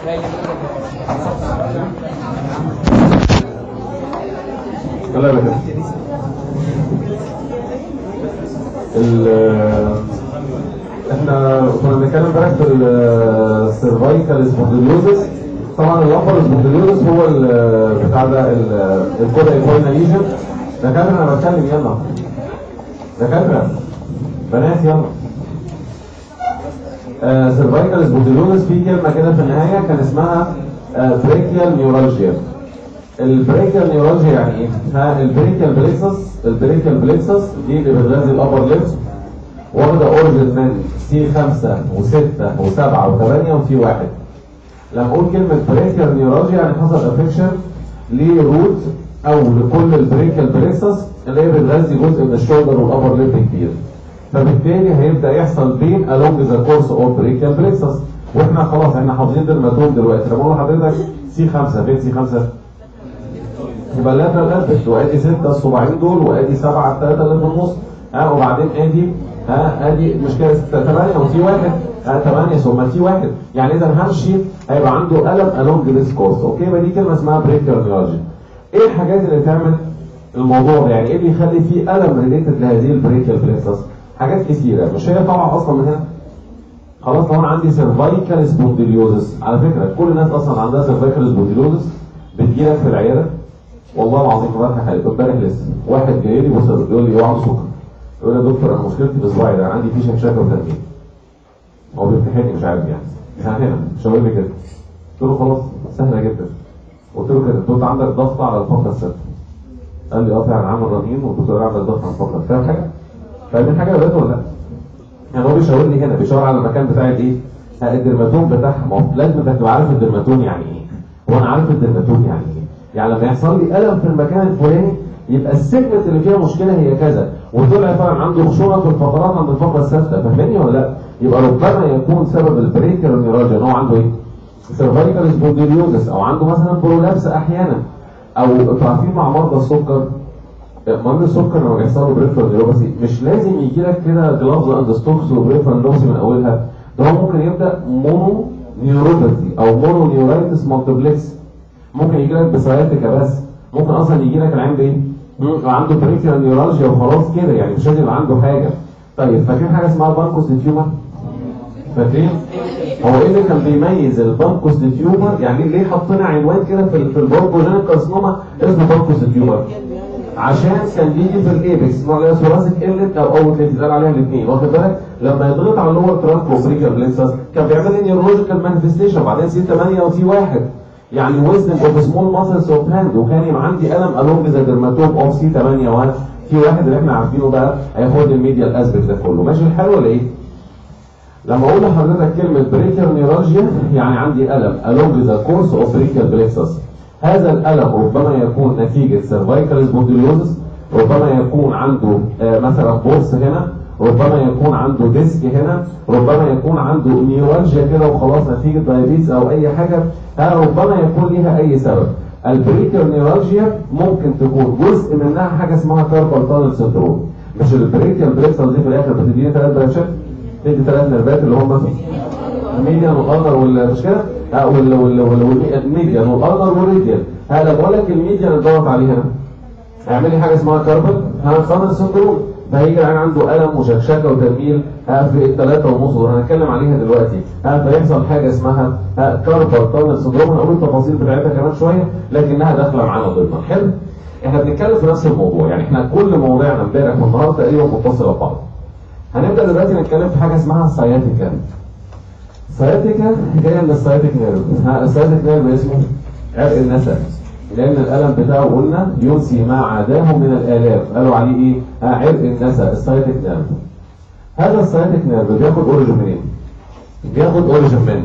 يلا يا باشا. احنا كنا بنتكلم امبارح في السيرفايكال سبونديلوزس. طبعا اللمبر سبونديلوزس هو بتاع ده الكودا ايكوينا ليجن. دكاتره انا بتكلم، يلا دكاتره بنات يلا. سيرفايكال سبونديلوزس في كلمه كده في النهايه كان اسمها بريكيال نيورالجيا. البريكيال نيورالجيا يعني ايه؟ البريكيال بليكسس دي اللي بتغذي الابر ليبس، واخده اورجن من سي 5 و6 و7 و8 وسي 1. لما اقول كلمه بريكيال نيورالجيا يعني حصل افكشن لروت او لكل البريكيال بليكسس اللي هي بتغذي جزء من الشولدر والابر ليب كبير. فبالتالي هيبدا يحصل بين along ذا كورس اوف بريكيال بليكسس. واحنا خلاص احنا حافظين درماتوم دلوقتي. لما اقول لحضرتك سي 5 فين سي 5؟ يبقى اللاترال ادفكت، وادي 6 الصباعين دول، وادي 7 الثلاثه اللي في النص، وبعدين ادي ادي مش كده 8 وسي 1 8 ثم سي 1. يعني اذا همشي هيبقى عنده الم along ذيس كورس. اوكي، يبقى دي كلمه اسمها بريكيال نيورالجيا. ايه الحاجات اللي تعمل الموضوع ده؟ يعني ايه اللي يخلي فيه الم ريليتد لهذه البريكيال بليكسس؟ حاجات كثيره، مش هي طالعه اصلا من هنا. خلاص لو انا عندي سيرفايكال سبونديليوزس، على فكره كل الناس اصلا عندها سيرفايكال سبونديليوزس بتجيلك في العياده. والله العظيم بضحك عليك. امبارح لسه واحد جاي لي بص يقول لي اوعى سكر. يقول لي يا دكتور انا مشكلتي بصباعي ده، عندي فيه شكشكه وتنميل. هو بيمتحنني مش عارف يعني. هنا مش هقول لي كده. قلت له خلاص سهله جدا. قلت له كده قلت له عندك ضغط على الفقره السادسه. قال لي فعلا عامل رنين والدكتور عامل ضغط على الفقره. فاهم حاجه؟ فاهمين حاجه يا ولاد ولا لا؟ يعني هو بيشاور لي هنا، بيشاور على المكان بتاع الايه؟ الدرماتوم بتاعها. ما هو لازم انك تبقى عارف الدرماتوم يعني ايه. هو انا عارف الدرماتوم يعني ايه؟ يعني لما يحصل لي الم في المكان الفلاني يبقى السيجمنت اللي فيها مشكله هي كذا، وطلع فعلا عنده خشونه في الفقرات عند الفقره السادسه. فاهمني ولا لا؟ يبقى ربما يكون سبب البريكيال نيورالجيا ان هو عنده ايه؟ سيرفايكال سبونديليوزس، او عنده مثلا برولابس احيانا، او انتوا عارفين مع مرضى السكر، مريض السكر لما بيحصل له بريفرال نيوروباثي مش لازم يجي لك كده جلافز اند ستوكس وبريفرال نيوروباثي من اولها. ده هو ممكن يبدا مونو نيوروباثي او مونو نيورايتس مالتيبلكس. ممكن يجي لك بسياتيكا بس، ممكن اصلا يجي لك العين بايه؟ عنده بريفرال نيورالجيا وخلاص كده، يعني مش لازم يبقى عنده حاجه. طيب فاكرين حاجه اسمها بانكوس تيومر؟ فاكرين؟ هو ايه اللي كان بيميز البانكوس تيومر؟ يعني ليه حطينا عنوان كده في البرونكوجينيك كارسينوما اسمه بانكوس تيومر؟ عشان كان بيجي في الايبكس نوع اللي هو ثوراسيك ايلت او اوت ليت يتقال عليها الاثنين، واخد بالك؟ لما يضغط على اللور ترانك وبريكال بليكسس كان بيعمل لي نيورولوجيكال مانيفستيشن، بعدين سي 8 وسي 1 يعني ويزنج اوف سمول ماسلز اوف هاند، وكان يبقى عندي الم الونج ذا درماتوم اوف سي 8 1 سي 1 اللي احنا عارفينه بقى هياخد الميديال اسبكت ده كله. ماشي الحال ولا ايه؟ لما اقول لحضرتك كلمه بريكال نيورالجيا يعني عندي الم along ذا كورس اوف بريكال بليكسس. هذا الالم ربما يكون نتيجه سيرفايكال سبونديليوزس، ربما يكون عنده مثلا بورس هنا، ربما يكون عنده ديسك هنا، ربما يكون عنده نيورالجيا كده وخلاص نتيجه دايابيتس او اي حاجه، ربما يكون ليها اي سبب. البريكال نيورالجيا ممكن تكون جزء منها حاجه اسمها كاربال تانل سندروم. مش البريكال بليكسس دي في الاخر بتديني 3 برانشات، تدي 3 نرفات اللي هم الميديان والارنر والمش كده؟ والميديان والارنر والريديان. لما بقول لك الميديان اتضغط عليه هنا هيعمل لي حاجه اسمها كاربال تانل سندروم. فهيجي العين عنده الم وشكشكه وتنميل في الثلاثه ونص دول هنتكلم عليها دلوقتي. فيحصل حاجه اسمها كاربال تانل سندروم، هنقول التفاصيل بتاعتها كمان شويه لكنها داخله معانا ضمن. حلو؟ احنا بنتكلم في نفس الموضوع، يعني احنا كل مواضيعنا امبارح والنهارده تقريبا متصله ببعض. هنبدا دلوقتي نتكلم في حاجه اسمها سياتيكا. سياتيكا جايه من السياتيك نيرف. السياتيك نيرف اسمه عرق النسا، لان الالم بتاعه قلنا ينسي ما عداه من الالام، قالوا عليه ايه؟ عرق النسا السياتيك نيرف. هذا السياتيك نيرف بياخد اوريجن منين؟ بياخد اوريجن من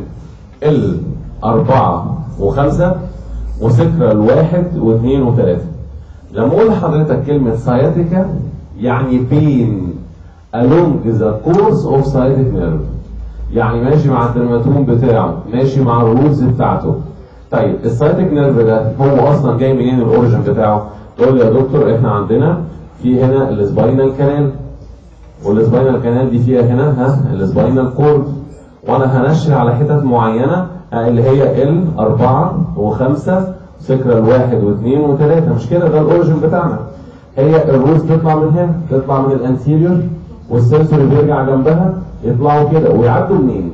ال4 و5 وسكرال 1 و2 و3. لما اقول لحضرتك كلمه سياتيكا يعني بين along the course of sciatic nerve، يعني ماشي مع الدرماتوم بتاعه، ماشي مع الروتس بتاعته. طيب السايتيك نيرف ده هو اصلا جاي منين الاوريجن بتاعه؟ تقول لي يا دكتور احنا عندنا في هنا السباينال كانال، والسباينال كانال دي فيها هنا السباينال كورد، وانا هنشر على حتت معينه اللي هي ال4 و5 سكرال 1 و2 و3، مش كده؟ ده الاوريجن بتاعنا. هي الروز تطلع من هنا، تطلع من الانتيريور، والسنسوري بيرجع جنبها، يطلعوا كده ويعدوا منين؟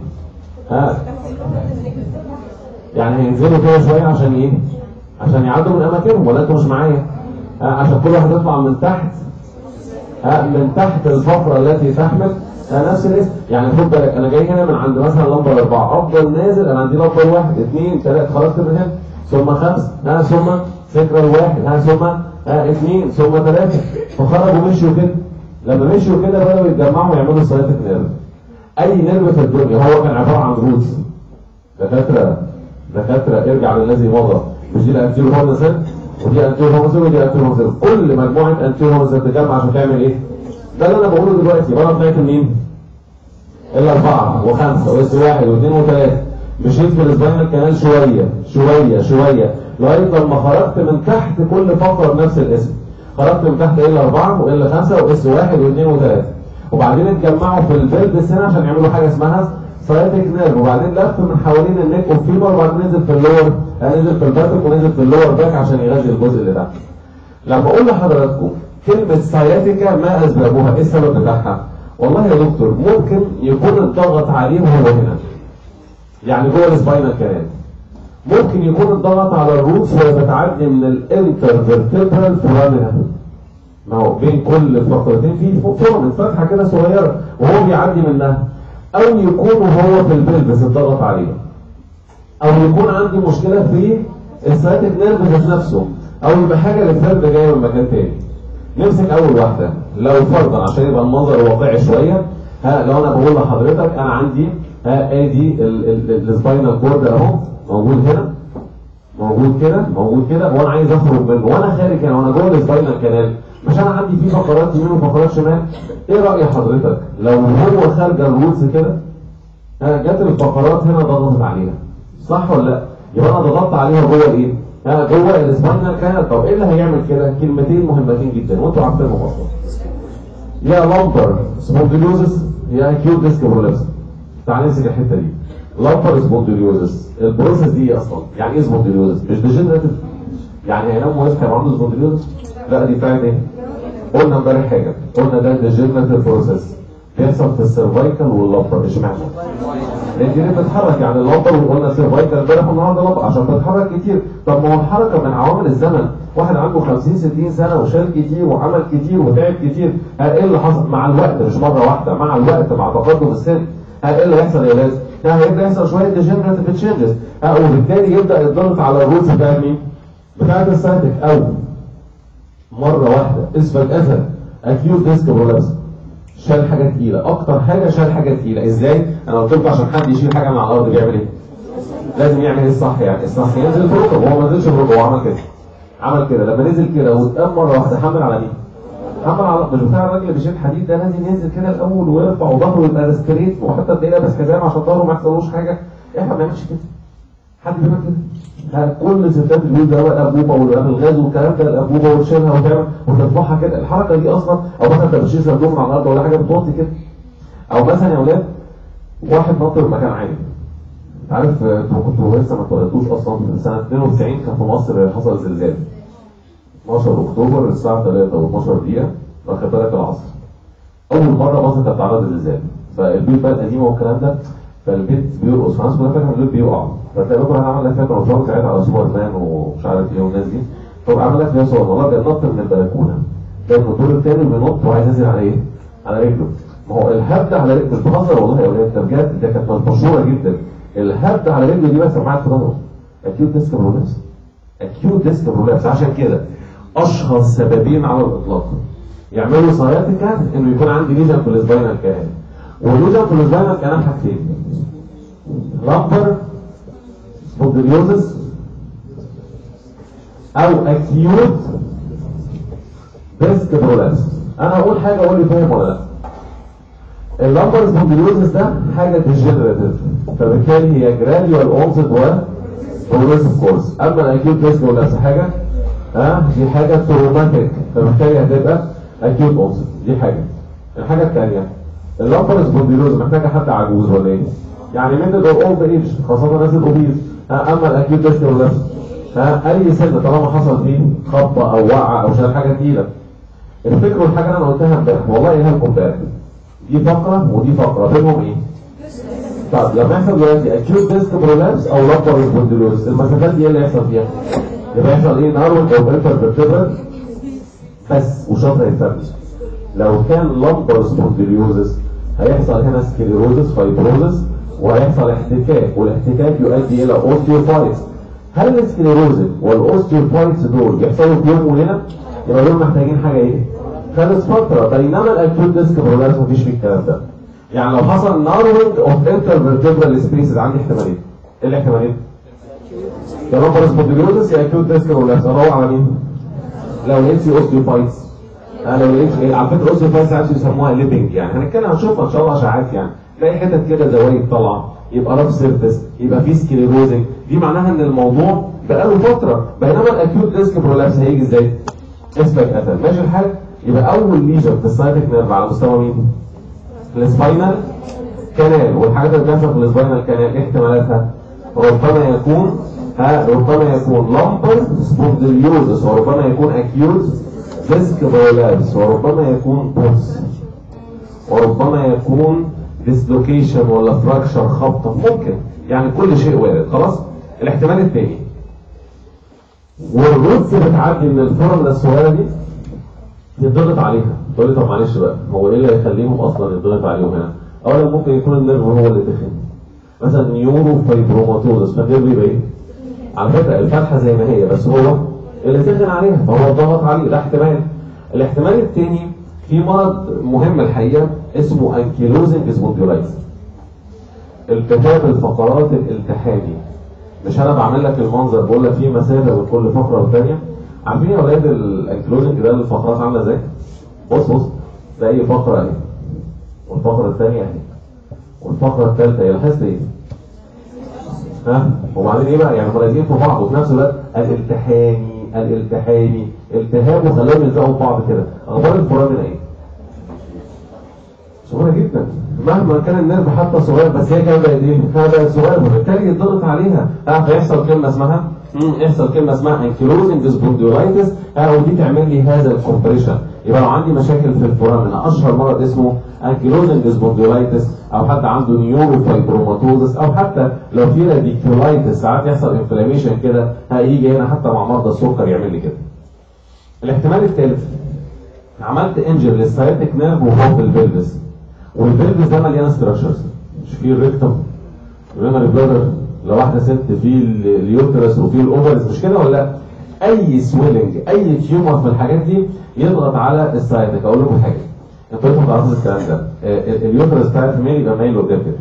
يعني هينزلوا كده شويه عشان ايه؟ عشان يعدوا من اماكنهم، ولا انتوا مش معايا؟ عشان كل واحد يطلع من تحت من تحت الفقره التي تحمل نفس الاسم. يعني خد بالك انا جاي هنا من عند مثلا لمبر 4، افضل نازل انا عندي لمبر 1 2 3، خرجت من هنا ثم 5 ثم سكرال 1 ثم 2 ثم 3، فخرجوا مشيوا كده. لما مشيوا كده بدأوا يتجمعوا ويعملوا سايتك نيرف. اي نيرف في الدنيا هو كان عباره عن روتس. دكاتره ارجع للذي مضى، مش دي الانتيرو هورنسل ودي انتيرو هورنسل ودي انتيرو هورنسل، كل مجموعه انتيرو هورنسل تتجمع عشان تعمل ايه؟ ده اللي انا بقوله دلوقتي. يبقى انا طلعت منين؟ ال4 و5 واس 1 و2 و3، مشيت في السباينال كانال شويه لغايه لما خرجت من تحت كل فقره بنفس الاسم. خرجت من تحت ال4 وال5 واس 1 و2 و3، وبعدين اتجمعوا في البلبس هنا عشان يعملوا حاجه اسمها سايتك نيرف، وبعدين لف من حوالين النيك والفيبر، وبعدين نزل في اللور، نزل في الباتك ونزل في اللور باك عشان يغذي الجزء اللي تحت. لما اقول لحضراتكم كلمه سايتيكا ما اسبابها؟ ايه السبب بتاعها؟ والله يا دكتور ممكن يكون الضغط عليه وهو هنا، يعني جوه السباينال كانال. ممكن يكون الضغط على الروتس وهي بتعدي من الانترفيرتبرال فورامينا، ما هو بين كل فقرتين في فورامين فتحه كده صغيره وهو بيعدي منها، او يكون هو في البلبس الضغط عليه، او يكون عندي مشكله في السايتك نيرف ذات نفسه، او يبقى حاجه للفرد جايه من مكان تاني. نمسك اول واحده لو فرضا عشان يبقى المنظر واقعي شويه. لو انا بقول لحضرتك انا عندي ادي السباينال كورد اهو موجود هنا، موجود كده وانا عايز اخرج منه، وانا خارج هنا وانا جوه السباينال كانال، مش انا عندي فيه فقرات يمين وفقرات شمال؟ ايه راي حضرتك لو هو خارج الروتس كده جت الفقرات هنا ضغطت عليها، صح ولا لا؟ يبقى انا ضغطت عليها جوه ايه؟ جوه السباينال كانال. طب ايه اللي هيعمل كده؟ كلمتين مهمتين جدا وانتوا عارفينهم اصلا. يا لامبر سبونديلوزس يا اكيوت ديسك برولابس. تعال نمسك الحته دي. لامبر سبونديلوزس، البروسيس دي اصلا يعني ايه سبونديلوزس؟ مش ديجنريتيف، يعني هينام ويصحى يبقى عنده سبونديلوزس؟ لا، دي بتاعت ايه؟ قلنا امبارح حاجه، قلنا ده ديجنريتيف بروسيس بيحصل في السيرفايكال واللامبر. اشمعنى؟ لان دي بتتحرك، يعني اللامبر وقلنا سيرفايكال امبارح والنهارده لامبر عشان بتتحرك كتير. طب ما هو الحركه من عوامل الزمن، واحد عنده 50 60 سنه وشال كتير وعمل كتير وتعب كتير، ايه اللي حصل؟ مع الوقت، مش مره واحده، مع الوقت مع تقدم السن ايه اللي هيحصل يا ولاد؟ هيبدا يحصل شويه ديجنريتيف تشينجز، وبالتالي يبدا يضغط على الروتس بتاع مين؟ بتاعت السايتك، او مره واحده اسفل اسد اكيوت ديسك برولابس، شال حاجه تقيله، اكتر حاجه شال حاجه تقيله. ازاي؟ انا قلت لكم عشان حد يشيل حاجه من على الارض بيعمل ايه؟ لازم يعمل ايه الصح؟ يعني الصح ينزل في الركب، وهو ما نزلش في الركب، هو عمل كده لما نزل كده واتقام مره واحده، حمل على مين؟ حمل على مش بتاع الراجل اللي بيشيل حديد ده، لازم ينزل كده الاول ويرفع وظهره يبقى ستريت، وحتى تلاقيه لابس حزام عشان ظهره ما يحصلوش حاجه. احنا ما بنعملش كده. حد بيعمل كده؟ كل ستات البيوت ده الانبوبه والغاز والكلام ده، الانبوبه وتشيلها وتعمل وترفعها كده، الحركه دي اصلا، او مثلا انت بتشيل صندوق من على الارض ولا حاجه بتوطي كده، او مثلا يا اولاد واحد نط من مكان عالي. عارف انتوا كنتوا لسه ما اتولدتوش اصلا، سنه 92 كان في مصر حصل زلزال 12 اكتوبر الساعه 3:12 واخد بالك العصر. اول مره مصر كانت بتتعرض للزلزال، فالبيوت بقى القديمه والكلام ده، فالبيت بيرقص، فالناس كلها فاكره ان البيت بيقع، فتلاقي بكره عمل لك فيها كرة ساعتها على سوبر مان ومش عارف ايه والناس دي، فعمل لك فيها صور والله بينط من البلكونه، كان من الدور الثاني بينط وعايز ينزل على ايه؟ على رجله. ما هو الهبد على رجله، مش بهزر والله يا ولاد، ده بجد، ده كانت مشهوره جدا. الهبد على رجله دي بس سمعت في ظهره اكيوت ديسك برولابس، اكيوت ديسك برولابس. عشان كده اشهر سببين على الاطلاق يعملوا ساياتيكا انه يكون عندي ليجن في السباينال كانال، والليجن في السباينال كانال حاجتين: لامبر سبونديلوزس او اكيوت ديسك برولابس. انا هقول حاجه اقول لي فاهم ولا لا. اللامبر سبونديلوزس ده حاجه ديجنريتيف، فبالتالي هي جراديوال اونست وبروجريسيف كورس. اما الاكيوت ديسك برولابس حاجه دي حاجه تروماتيك، فبالتالي هتبقى اكيوت اونست. دي حاجه. الحاجه الثانيه اللامبر سبونديلوزس محتاجه حد عجوز ولا ايه؟ يعني من الاولد ايج خاصه الناس الاوبيز. اما الاكيوت ديسك برولابس اي سن طالما حصل فيه خبطه او وقعه او شال حاجه تقيله. افتكروا الحاجه اللي انا قلتها امبارح والله ايه لكم امبارح، دي فقره ودي فقره بينهم ايه؟ طب لما يحصل دلوقتي اكيوت ديسك برولابس او لامبر سبونديلوز المسافات دي ايه اللي يحصل فيها؟ يبقى يحصل ايه؟ نارون او انترفيرتبرال بس وشطر يتثبت. لو كان لامبر سبونديليوزس هيحصل هنا سكليروزس فايبروزس وهيحصل احتكاك، والاحتكاك يؤدي الى اوستيوفايتس. هل السكليروزس والاوستيوفايتس دول بيحصلوا في يوم وليله؟ يبقى دول محتاجين حاجه ايه؟ خلص فتره. بينما الاكيوت ديسك برولابس مفيش فيه الكلام ده. يعني لو حصل نارونج اوف انترفيرتبرال سبيسز عندي احتمالين. ايه الاحتمالين؟ يا لامبر سبونديليوزس يا اكيوت ديسك برولابس. ادور على مين؟ لو لقيت في اوستيوفايتس. لو لقيت على فكره اوستيوفايتس ساعات بيسموها ليبنج، يعني هنتكلم هنشوفها ان شاء الله اشعاعات، يعني تلاقي حتت كده زوايد طالعه، يبقى رف سيرفيس، يبقى في سكليروزنج، دي معناها ان الموضوع بقاله فتره. بينما الاكيوت ديسك برولابس هيجي ازاي؟ اسمك قتل. ماشي الحال؟ يبقى اول ليجن في السايتك نيرف على مستوى مين؟ السباينال كانال. والحاجات اللي بتحصل في السباينال كانال ايه احتمالاتها؟ ربما يكون لامبر سبونديليوزس، وربما يكون اكيوت ديسك برولابس، وربما يكون بوس، وربما يكون ديسلوكيشن ولا فراكشر خبطه، ممكن يعني كل شيء وارد. خلاص؟ الاحتمال الثاني والروتس بتعدي من الفورمولا الصغيره دي يتضغط عليها. تقول لي طب معلش بقى هو ايه اللي هيخليهم اصلا يتضغط عليهم هنا؟ اولا ممكن يكون النيرف هو اللي تخن، مثلا نيورو فايبروماتوزس، فالنيرف يبقى ايه؟ على فكره الفتحه زي ما هي بس هو اللي تخن عليها فهو ضغط عليه، ده احتمال. الاحتمال الثاني في مرض مهم الحقيقه اسمه انكيلوزنج سبونديولايتس، التهاب الفقرات الالتحامي. مش انا بعمل لك المنظر بقول لك في مسافه بين كل فقره والثانيه. عارفين يا اولاد الانكيلوزنج ده الفقرات عامله ازاي؟ بص ده اي فقره اهي، والفقره الثانيه اهي، والفقره الثالثه اهي. لاحظت ايه؟ وبعدين ايه بقى؟ يعني ملازمين في بعض وفي نفس الوقت الالتحامي التهاب وخلاهم يلزقوا في بعض كده. اخبار الفورامين ايه؟ صغيره جدا، مهما كان النيرف حتى صغير بس هي كانت بقت ايه؟ بقت صغيره فبالتالي يتضغط عليها. فيحصل كلمه اسمها انكيلوزنج سبونديولايتس، ودي تعمل لي هذا الكومبريشن. يبقى لو عندي مشاكل في الفورامين اشهر مرض اسمه انكيلوزنج سبونديولايتس، او حد عنده نيورو فايبروماتوزس، او حتى لو في راديكولايتس ساعات يحصل انفلاميشن كده هيجي هنا حتى مع مرضى السكر يعمل لي كده. الاحتمال الثالث عملت انجر للسايتك نيرف وهو في البلفس، والبلفس ده مليان ستراكشرز، مش فيه الريكتوم والرينال بلادر، لو واحده ست فيه اليوترس وفيه الاوفرز، مش كده ولا لا؟ اي سويلنج اي تيومر في الحاجات دي يضغط على السايتك. اقول لكم حاجه انتوا لازم تعرفوا الكلام ده. اليوترس بتاعت الميل يبقى مايل قدام كده،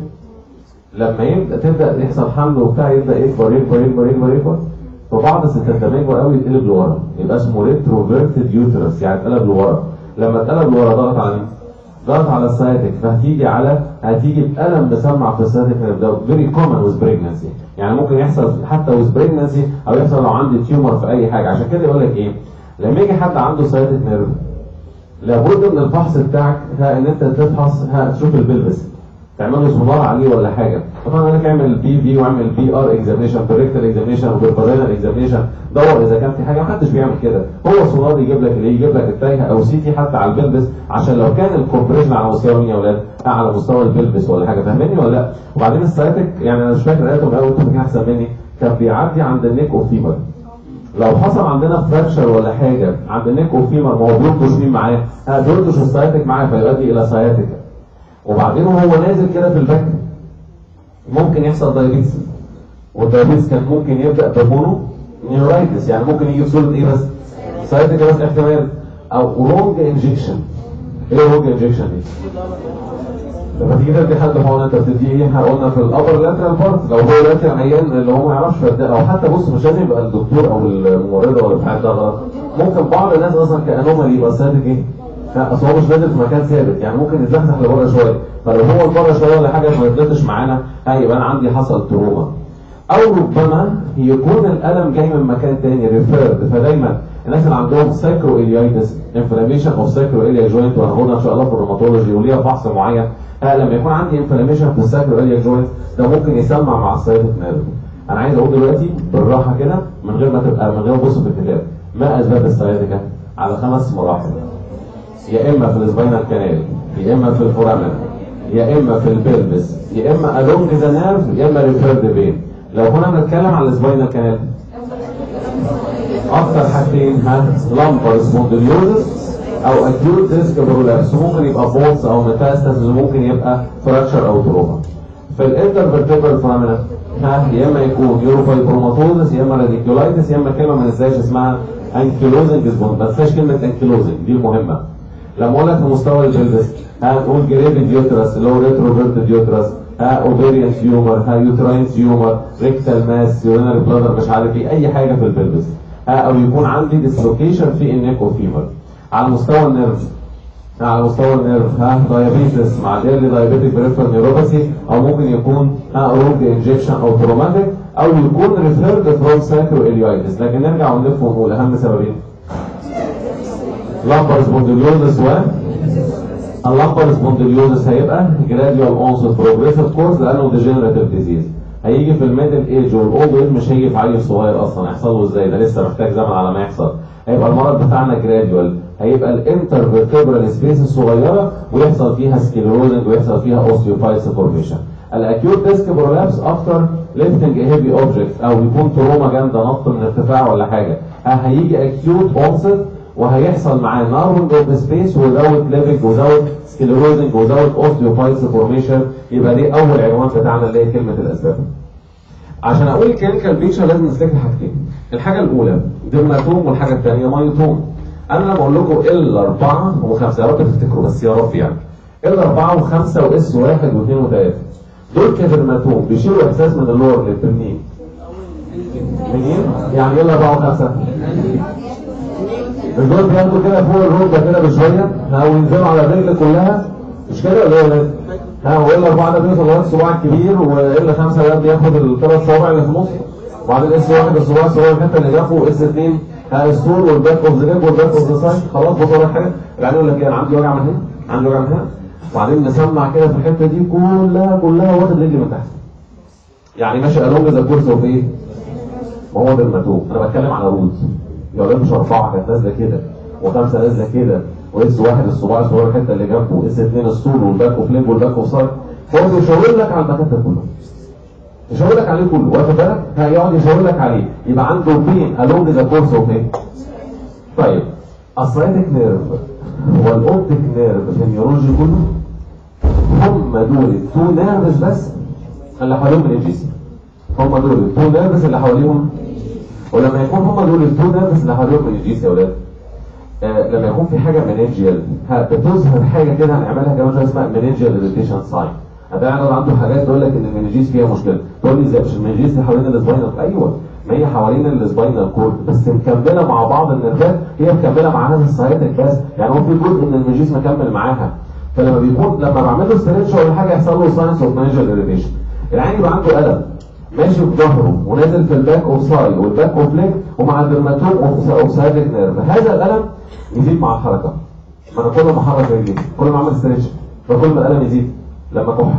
لما تبدا يحصل حمل وبتاع يبدا يكبر يكبر يكبر يكبر يكبر، فبعض الستات لما يكبر قوي يتقلب لورا، يبقى اسمه ريتروفيرتد يوترس، يعني اتقلب لورا. لما اتقلب لورا ضغط على مين؟ ضغط على السايتك، هتيجي بألم مسمع في السايتك نيرف. ده فيري كومن ويز بريجنسي، يعني ممكن يحصل حتى ويز بريجنسي او يحصل لو عندي تيومر في اي حاجه. عشان كده يقول لك ايه؟ لما يجي حد عنده سايتك نيرف لابد من الفحص بتاعك ان انت تفحص تشوف البلفس، تعمل له سونار عليه ولا حاجه. طبعا انا اعمل بي في واعمل بي ار اكزامينشن، بريكتال اكزامينشن، وبربرينال اكزامينشن، دور اذا كان في حاجه. محدش بيعمل كده، هو سونار يجيب لك اللي يجيب لك التايهه او سي تي حتى على البلفس، عشان لو كان الكومبريشن على مستوى مين يا اولاد؟ على مستوى البلفس ولا حاجه. فاهميني ولا لا؟ وبعدين السايتك يعني انا مش فاكر قالتهم قوي، انتوا فاكرين احسن مني، كان بيعدي عند النيك اوف فيمر. لو حصل عندنا فراكشر ولا حاجه عند النيك اوف فيمر، ما هو بيرتش مين معاه؟ بيرتش السايتك معاه فيؤدي الى سايتك. وبعدين وهو نازل كده في البك ممكن يحصل دايابيتس، والدايابيتس كان ممكن يبدا بمونو نيورايتس، يعني ممكن يجي في صوره ايه بس؟ سايتك بس احتمال، او رونج انجكشن. ايه رونج انجكشن دي؟ لما تيجي تدي حد حقنه انت بتديه ايه؟ قلنا في الابر لاترال بارت، لو هو لاترال عيان اللي هو ما يعرفش او حتى بص مش لازم يبقى الدكتور او الممرضه ولا بتاع ده غلط، ممكن بعض الناس اصلا كانومالي يبقى سايتك ايه؟ اصل هو مش نازل في مكان ثابت، يعني ممكن يتزحزح لبره شويه، فلو هو لبره شويه ولا حاجه ما يتلتش معانا يبقى انا عندي حصل تروما. او ربما يكون الالم جاي من مكان ثاني ريفيرد. فدايما الناس اللي عندهم سايكرو اليايتس، انفلاميشن اوف سايكرو اليا جوينت، وهناخدها ان شاء الله في الروماتولوجي وليها فحص معين، لما يكون عندي انفلاميشن في الساكرو الياك جوينت ده ممكن يسمع مع السايتك نيرف. انا عايز اقول دلوقتي بالراحه كده من غير ما تبص في الكتاب، ما اسباب السايتك على 5 مراحل، يا اما في السباينال كانال، يا اما في الفورامين، يا اما في البلبس، يا اما along ذا نيرف، يا اما ريفيرد بين. لو كنا بنتكلم على السباينال كانال اكتر حاجتين لامبر سبونديليوزس او اكيوت ديسك برولابس، ممكن يبقى بولس او ميتاستاسيس، ممكن يبقى فراكشر او تروما. في الانترفيرتبرال فورامينا يا اما يكون يوروفايبروماتوزس، يا اما راديكولايتس، يا اما كلمه ما ننساش اسمها انكيلوزنج سبوند. ما تنساش كلمه انكيلوزنج دي المهمه. لما اقول لك في مستوى البلبس هنقول جريفيد يوترس اللي هو ريتروفيرتد يوترس، اوفيريان تيومر، يوتراين تيومر، ريكتال ماس، يورينري بلادر، مش عارف ايه، اي حاجه في البلبس، او يكون عندي ديسلوكيشن في النيكو فيفر. على مستوى النيرف دايابيتس مع ديرلي دايابيتيك بريفرال نيوروباثي، او ممكن يكون روج انجكشن او تروماتيك، او يكون ريفيرد فروم ساكرو اليايتس. لكن نرجع ونلف ونقول اهم سببين لامبر سبونديليوزس اللامبر سبونديليوزس هيبقى جراديوال اونست بروجريسيف كورس لانه ديجنراتيف ديزيز، هيجي في الميدل ايج والاولد ايج، مش هيجي في عيل صغير اصلا. هيحصل له ازاي؟ ده لسه محتاج زمن على ما يحصل. هيبقى المرض بتاعنا جراديوال، هيبقى الانترفيرتبرال سبيس الصغيره ويحصل فيها سكليروزنج ويحصل فيها اوستيوفايتس فورميشن. الاكيوت ديسك برولابس افتر ليفتنج هيفي اوبجكت، او يكون تروما جامده نط من ارتفاع ولا حاجه، هيجي اكيوت اونست وهيحصل معاه نارونج اوف سبيس وزاوت ليفنج وزاوت سكليروزنج وزاوت اوستيوفايتس فورميشن. يبقى دي اول عنوان بتاعنا اللي هي كلمه الاسباب. عشان اقول الكلينيكال بيكشر لازم نسلك حاجتين. الحاجه الاولى ديرماتوم، والحاجه الثانيه مايوتوم. انا لما اقول لكم ال4 و5 يا رب تفتكروا، بس يا رب يعني ال4 و5 واس 1 و2 و3 دول كديرماتوم بيشيلوا احساس من اللور للتنين. منين؟ يعني ال4 و5 دول بياخدوا كده فوق الركبه كده بشويه وينزلوا على الرجل كلها، مش كده ولا ايه؟ وال4 ده بيوصل لغايه الصباع الكبير، وال5 ده بياخد الثلاث صوابع اللي في النص، وبعدين اس 1 الصباع الصغير الحته اللي جنبه، واس 2 السور والباك اوف ذا ليج والباك اوف ذا سايد. خلاص بصوا لك حاجه يعني يقول لك ايه، انا عندي وجع من هنا، عندي وجع من هنا، وبعدين مسمع كده في الحته دي كلها واخد رجلي من تحت. يعني ماشي الونج ذا كورس اوف ايه؟ ما هو ده الماتوم. انا بتكلم على روت، يا مش 4 كانت نازله كده، و5 نازله كده، واس 1 الصباع الصغير الحته اللي جنبه، واس 2 السور والباك اوف ليج والباك اوف سايد. هو بيشاور لك على المكان ده كله، يشاور لك عليه كله، واخد بالك؟ هيقعد يشاور لك عليه، يبقى عنده بين along the course of ايه؟ طيب السايتك نيرف والاوبتيك نيرف في النيورولوجي كله هم دول التو نيرفز بس اللي حواليهم الانجيسي. هم دول التو نيرفز اللي حواليهم، ولما يكون هم دول التو نيرفز اللي حواليهم الانجيسي يا اولاد، لما يكون في حاجه مننجيال بتظهر حاجه كده هنعملها كمان اسمها مننجيال اريتيشن ساين. هتلاقي عنده حاجات تقول لك ان المننجيس فيها مشكله، تقول لي ازاي؟ مش المننجيس اللي حوالين السباينال؟ ايوه، ما هي حوالين السباينال كورد بس مكمله مع بعض النيرفات، هي مكمله مع هذا السايتك بس، يعني هو في جزء من المننجيس مكمل معاها. فلما بيكون لما بعمل له ستريتش ولا حاجه يحصل له ساينس اوف مننجيال اريتيشن. العين يبقى عنده الم ماشي في ظهره ونازل في الباك اوف سايد والباك اوف ليج ومع الدرماتوم اوف سايتك نيرف. هذا الالم يزيد مع الحركه. ما انا كل ما احرك رجلي، كل ما اعمل ستريتش، فكل ما الالم يزيد. لما كح،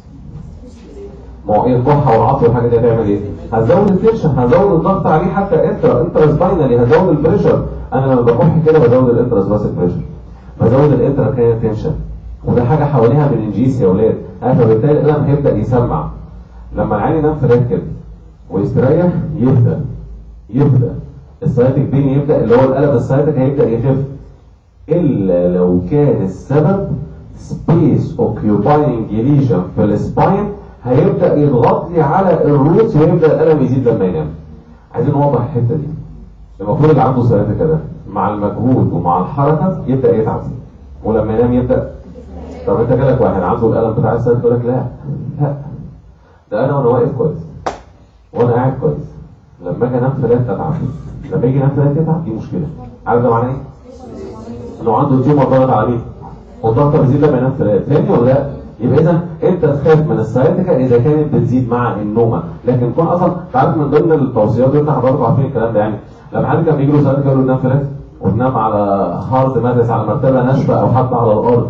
ما هو ايه الكحه والعطس والحاجه دي هتعمل ايه؟ هتزود التنشن، هزود الضغط عليه حتى انترا سباينالي، هزود البريشر. انا لما بكح كده بزود الانترا سباسيك بريشر، بزود الانترا كرينيال تنشن، وده حاجه حواليها مننجيس يا اولاد. فبالتالي الالم هيبدا يسمع. لما العين ينام في ركب ويستريح يبدا السايتك بين يبدا، اللي هو الالم السايتك هيبدا يخف، الا لو كان السبب سبيس اوكيوباينج ليجن في السباين هيبدا يضغط لي على الروتس ويبدا الالم يزيد لما ينام. عايزين نوضح الحته دي. المفروض اللي عنده سياتيكا ده مع المجهود ومع الحركه يبدا يتعب، ولما ينام يبدا. طب انت جالك واحد عنده الالم بتاع السياتيكا يقول لك لا ده انا وانا واقف كويس وانا قاعد كويس، لما اجي انام فلات اتعب، لما يجي ينام فلات يتعب، دي مشكله. عارف ده معناه ايه؟ انه عنده تيومر ضغط عليه والضغط بيزيد لما ينام فلات، فاهمني ولا لا؟ يبقى اذا انت تخاف من السياتيكا اذا كانت بتزيد مع النومه، لكن تكون اصلا عارف من ضمن التوصيات دي، انت حضراتكم عارفين الكلام ده، يعني لما حد كان بيجي له سياتيكا يقول له نام فلات وتنام على هارد ماتريس، على مرتبه ناشفه او حتى على الارض،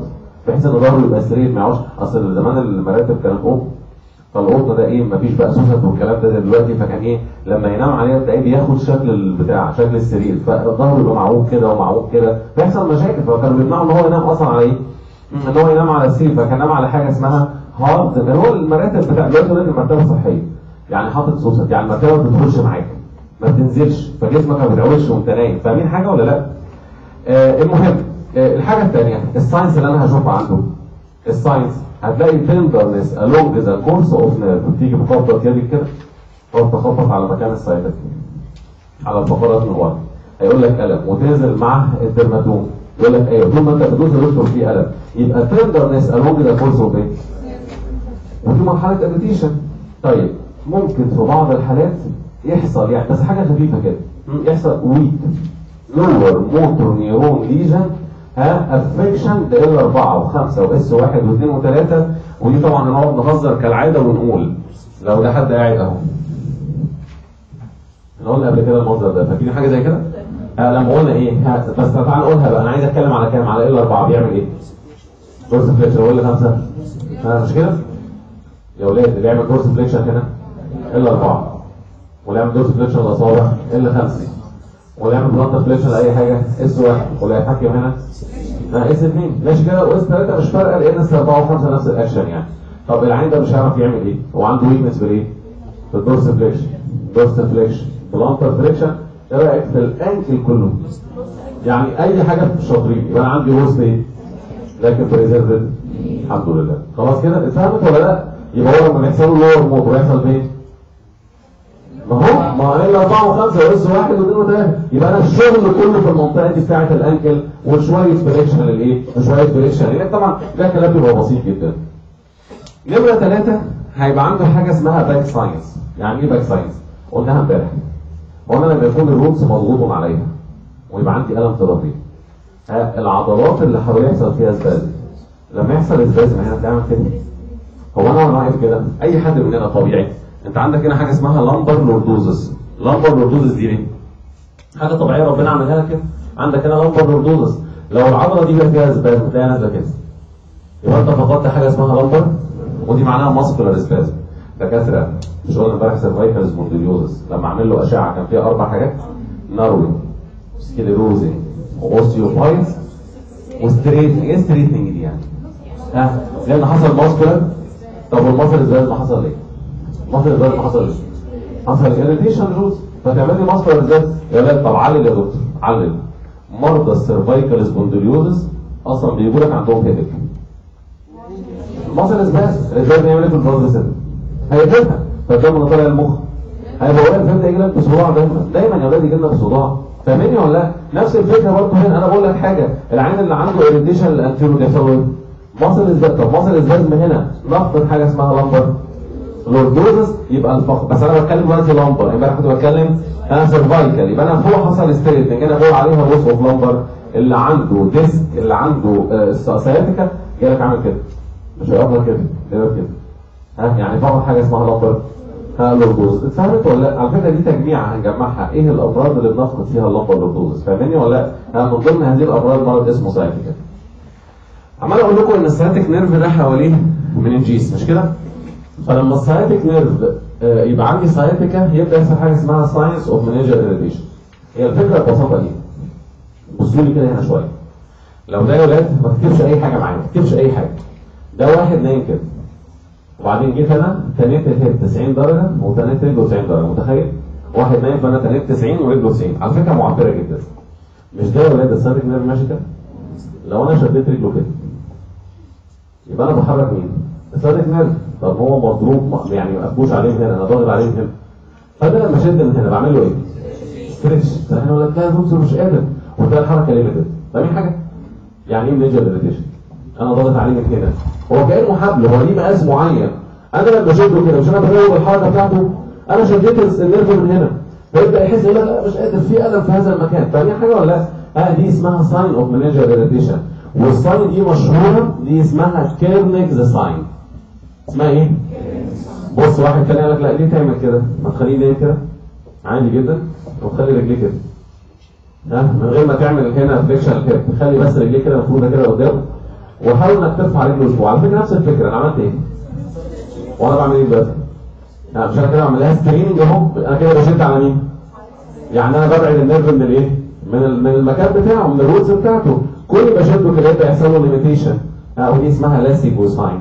بحيث ان ظهره يبقى ستريت ما يقعدش. اصل زمان المراتب كانت قطن، فالقطن ده ايه مفيش بقى سوست والكلام ده دلوقتي، فكان ايه لما ينام عليها تلاقيه بياخد شكل البتاع شكل السرير، فظهره يبقى معوج كده ومعوج كده، بيحصل مشاكل. فكانوا بيمنعوا ان هو ينام اصلا على ايه؟ ان هو ينام على السرير، فكان نام على حاجه اسمها هارد، اللي هو المراتب بتاع دلوقتي المرتبه صحيه، يعني حاطط سوست، يعني المرتبه ما بتدخلش معاك ما بتنزلش، فجسمك ما بيتعوجش وانت نايم. فاهمين حاجه ولا لا؟ المهم الحاجه الثانيه الساينس اللي انا هشوفها عنده. الساينس هتلاقي تندرنس along ذا كورس اوف نيرف، تيجي بخبط يدك كده تقعد تخبط على مكان السايتك على الفقرات من ورا، هيقول لك الم، وتنزل مع الدرماتوم يقول لك ايوه طول ما انت بتدوس الدكتور فيه الم، يبقى تندرنس along ذا كورس اوف ايه؟ وفي مرحله ابيتيشن. طيب ممكن في بعض الحالات يحصل يعني بس حاجه خفيفه كده، يحصل ويك لور موتور نيورون ليجن، افكشن ده ال 4 و5 واس 1 و2 و3. ودي طبعا هنقعد نهزر كالعاده ونقول لو ده حد قاعد اهو. احنا قلنا قبل كده المنظر ده، فاكرين حاجه زي كده؟ لما قلنا ايه؟ بس تعال نقولها بقى، انا عايز اتكلم على كام؟ على ال 4 بيعمل ايه؟ دورس فليكشن ولا 5؟ مش كده؟ يا ولاد اللي يعمل دورس فليكشن هنا ال 4، واللي يعمل دورس فليكشن الاصابع ال 5، واللي يعمل بلانتر فليكشن لاي حاجه اس 1، واللي هيتحكم هنا اس 2 ماشي كده، واس 3 مش فارقه لان اس 4 و5 نفس الاكشن يعني. طب العين ده مش هيعرف يعمل ايه؟ هو عنده ويكنس في الايه؟ في الدورس فليكشن، دورس فليكشن، بلانتر فليكشن. ايه رايك في الانكل كله؟ يعني اي حاجه في الشاطرين يبقى انا عندي وسط ايه؟ لكن بريزيرفد الحمد لله. خلاص كده اتفهمت ولا لا؟ يبقى هو لما يحصل له لور موتور يحصل فين؟ ما هو ما ال 4 و5 واس 1 و2 و3، يبقى انا الشغل كله في المنطقه دي بتاعه الانكل وشويه فريكشن للايه؟ وشويه فريكشن لان طبعا ده كلام بيبقى بسيط جدا. نمره 3 هيبقى عنده حاجه اسمها باك ساينس. يعني ايه باك ساينس؟ قلناها امبارح. قلنا لما يكون الروتس مضغوط عليها ويبقى عندي الم في ظهري، العضلات اللي حواليها يحصل فيها سبازم. لما يحصل سبازم هنا بتعمل كده. هو انا وانا واقف كده اي حد مننا طبيعي، انت عندك هنا حاجه اسمها لامبر لوردوزس. لامبر لوردوزس دي ايه؟ حاجه طبيعيه ربنا عملها لك كده. عندك هنا لامبر لوردوزس، لو العضله دي فيها سبازم تلاقيها نازله كده، يبقى انت فقدت حاجه اسمها لامبر، ودي معناها ماسكولار سبازم. دكاتره مش قلنا امبارح سيرفايكال سبونديليوزس لما اعمل له اشعه كان فيها 4 حاجات؟ ناروينج، سكليروزنج، واوستيوبايز، وستريتنج. ايه ستريتنج دي يعني؟ لان حصل ماسكولار. طب والمصل ازاي ما حصل ليه؟ المصل ازاي ما حصل ليه؟ حصل اريتيشن روز، فتعمل لي ماسكولار ازاي؟ يا ولاد طب علل يا دكتور، علل. مرضى السيرفايكال سبونديليوزس اصلا بيجوا لك عندهم هيدك. المصل ازاي بيعمل ايه في البلاد فيسل؟ هيقفلها، فالدم اللي طالع المخ هيبقى واقف امتى يجي لك بصداع دايما يا ولاد يجي لنا بصداع. فاهمني ولا لا؟ نفس الفكره برضه هنا. انا بقول لك حاجه، العين اللي عنده اريتيشن الانتيرو بيحصل ايه؟ مصل ازاي؟ طب مصل ازاي من هنا نفقد حاجه اسمها لامبر لوردوزس، يبقى الفقد. بس انا بتكلم دلوقتي لامبر، امبارح كنت بتكلم انا سيرفايكال، يبقى انا فوق حصل ستريتنج، انا بقول عليها لوس اوف لامبر. اللي عنده ديسك، اللي عنده سياتيكا جالك عامل كده، مش هيقف كده كده يعني فقد حاجه اسمها لامبر لوردوزس. اتفهمت ولا لا؟ على فكره دي تجميعه هنجمعها، ايه الامراض اللي بنفقد فيها اللامبر لوردوزس؟ فاهميني ولا لا؟ من ضمن هذه الامراض مرض اسمه سياتيكا. عمال اقول لكم ان السياتيك نيرف ده حواليه مننجيس مش كده؟ فلما السياتيك نيرف يبقى عندي سياتيكا يبدا يحصل حاجه اسمها ساينس اوف مننجر اريتيشن. هي الفكره ببساطه ايه؟ بصوا لي كده هنا شويه. لو ده يا ولاد ما تكتبش اي حاجه معايا، ما تكتبش اي حاجه. ده واحد نايم كده وبعدين جيت انا تنيت الهيد 90 درجه وتنيت رجله 90 درجه، متخيل؟ واحد نايم فانا تنيت 90 ورجله 90، على فكره معبره جدا. مش ده يا ولاد السياتيك نيرف ماشي كده؟ لو انا شديت رجله كده يبقى انا بحرك مين؟ السياتيك نيرف. طب هو مضروب يعني ما قفوش عليه هنا، انا ضاغط عليه هنا. فانا لما اشد من هنا بعمل له ايه؟ ستريتش. فاحنا نقول لك لا يا دكتور مش قادر، وتلاقي الحركه ليميتد. فاهمين حاجه؟ يعني ايه مننجر اريتيشن؟ انا ضاغط عليه من هنا، هو كانه حبل، هو ليه مقاس معين. انا لما اشده كده مش انا بزود الحركه بتاعته، انا شديت النيرف من هنا فيبدا يحس يقول لك لا مش قادر، في الم في هذا المكان. فاهمين حاجه ولا لا؟ دي اسمها ساين اوف مننجر اريتيشن. والساين دي مشهوره، دي اسمها كيرنيكز ساين. اسمها ايه؟ بص واحد تاني قال لك لا ليه تعمل كده؟ ما تخليه نايم كده عادي جدا وتخلي رجليه كده. من غير ما تعمل هنا فليكشن الهيب، تخلي بس رجليه كده مفروده كده قدام وحاول انك ترفع رجله لفوق. على فكره نفس الفكره، انا عملت ايه؟ وانا بعمل ايه دلوقتي؟ مش انا كده بعمل لها ستريننج اهو، انا كده بشد على مين؟ يعني انا ببعد النيرف من الايه؟ من المكان بتاعه، من الروتس بتاعته. كل ما بشده كده يبدا يحصل له ليميتيشن. ودي اسمها لاسيجو ساين.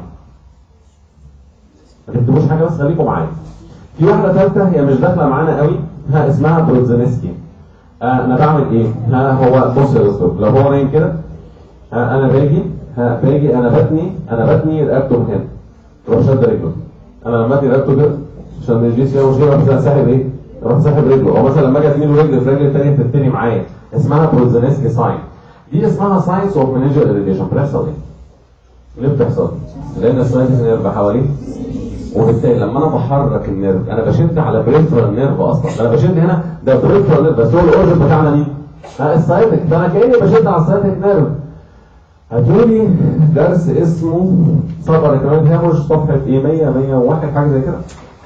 ما تكتبوش حاجه بس خليكم معايا. في واحده ثالثه هي مش داخله معانا قوي، اسمها بروتزينسكي. انا بعمل ايه؟ هو بص يا دكتور، لو هو نايم كده انا باجي انا بتني رقبته من هنا، اروح شد رجله. انا لما اتني رقبته كده عشان ما يجيش فيها مشكله، اروح ساحب ايه؟ اروح ساحب رجله. او مثلا لما اجي اتني له رجل في رجل الثانيه تتني معايا، اسمها بروتزينسكي ساين. دي اسمها ساينس اوف منينجيال اريتيشن. بتحصل ايه؟ ليه بتحصل؟ لان الساينس نيرف حواليه، وبالتالي لما انا بحرك النيرف انا بشد على بريفرال نيرف اصلا. انا بشد هنا ده بريفرال نيرف، بس هو الاورجن بتاعنا مين؟ السايتك. فانا كاني بشد على السايتك نيرف. هاتولي درس اسمه صبر كمان هامش، صفحه ايه؟ 100 101 حاجه زي كده.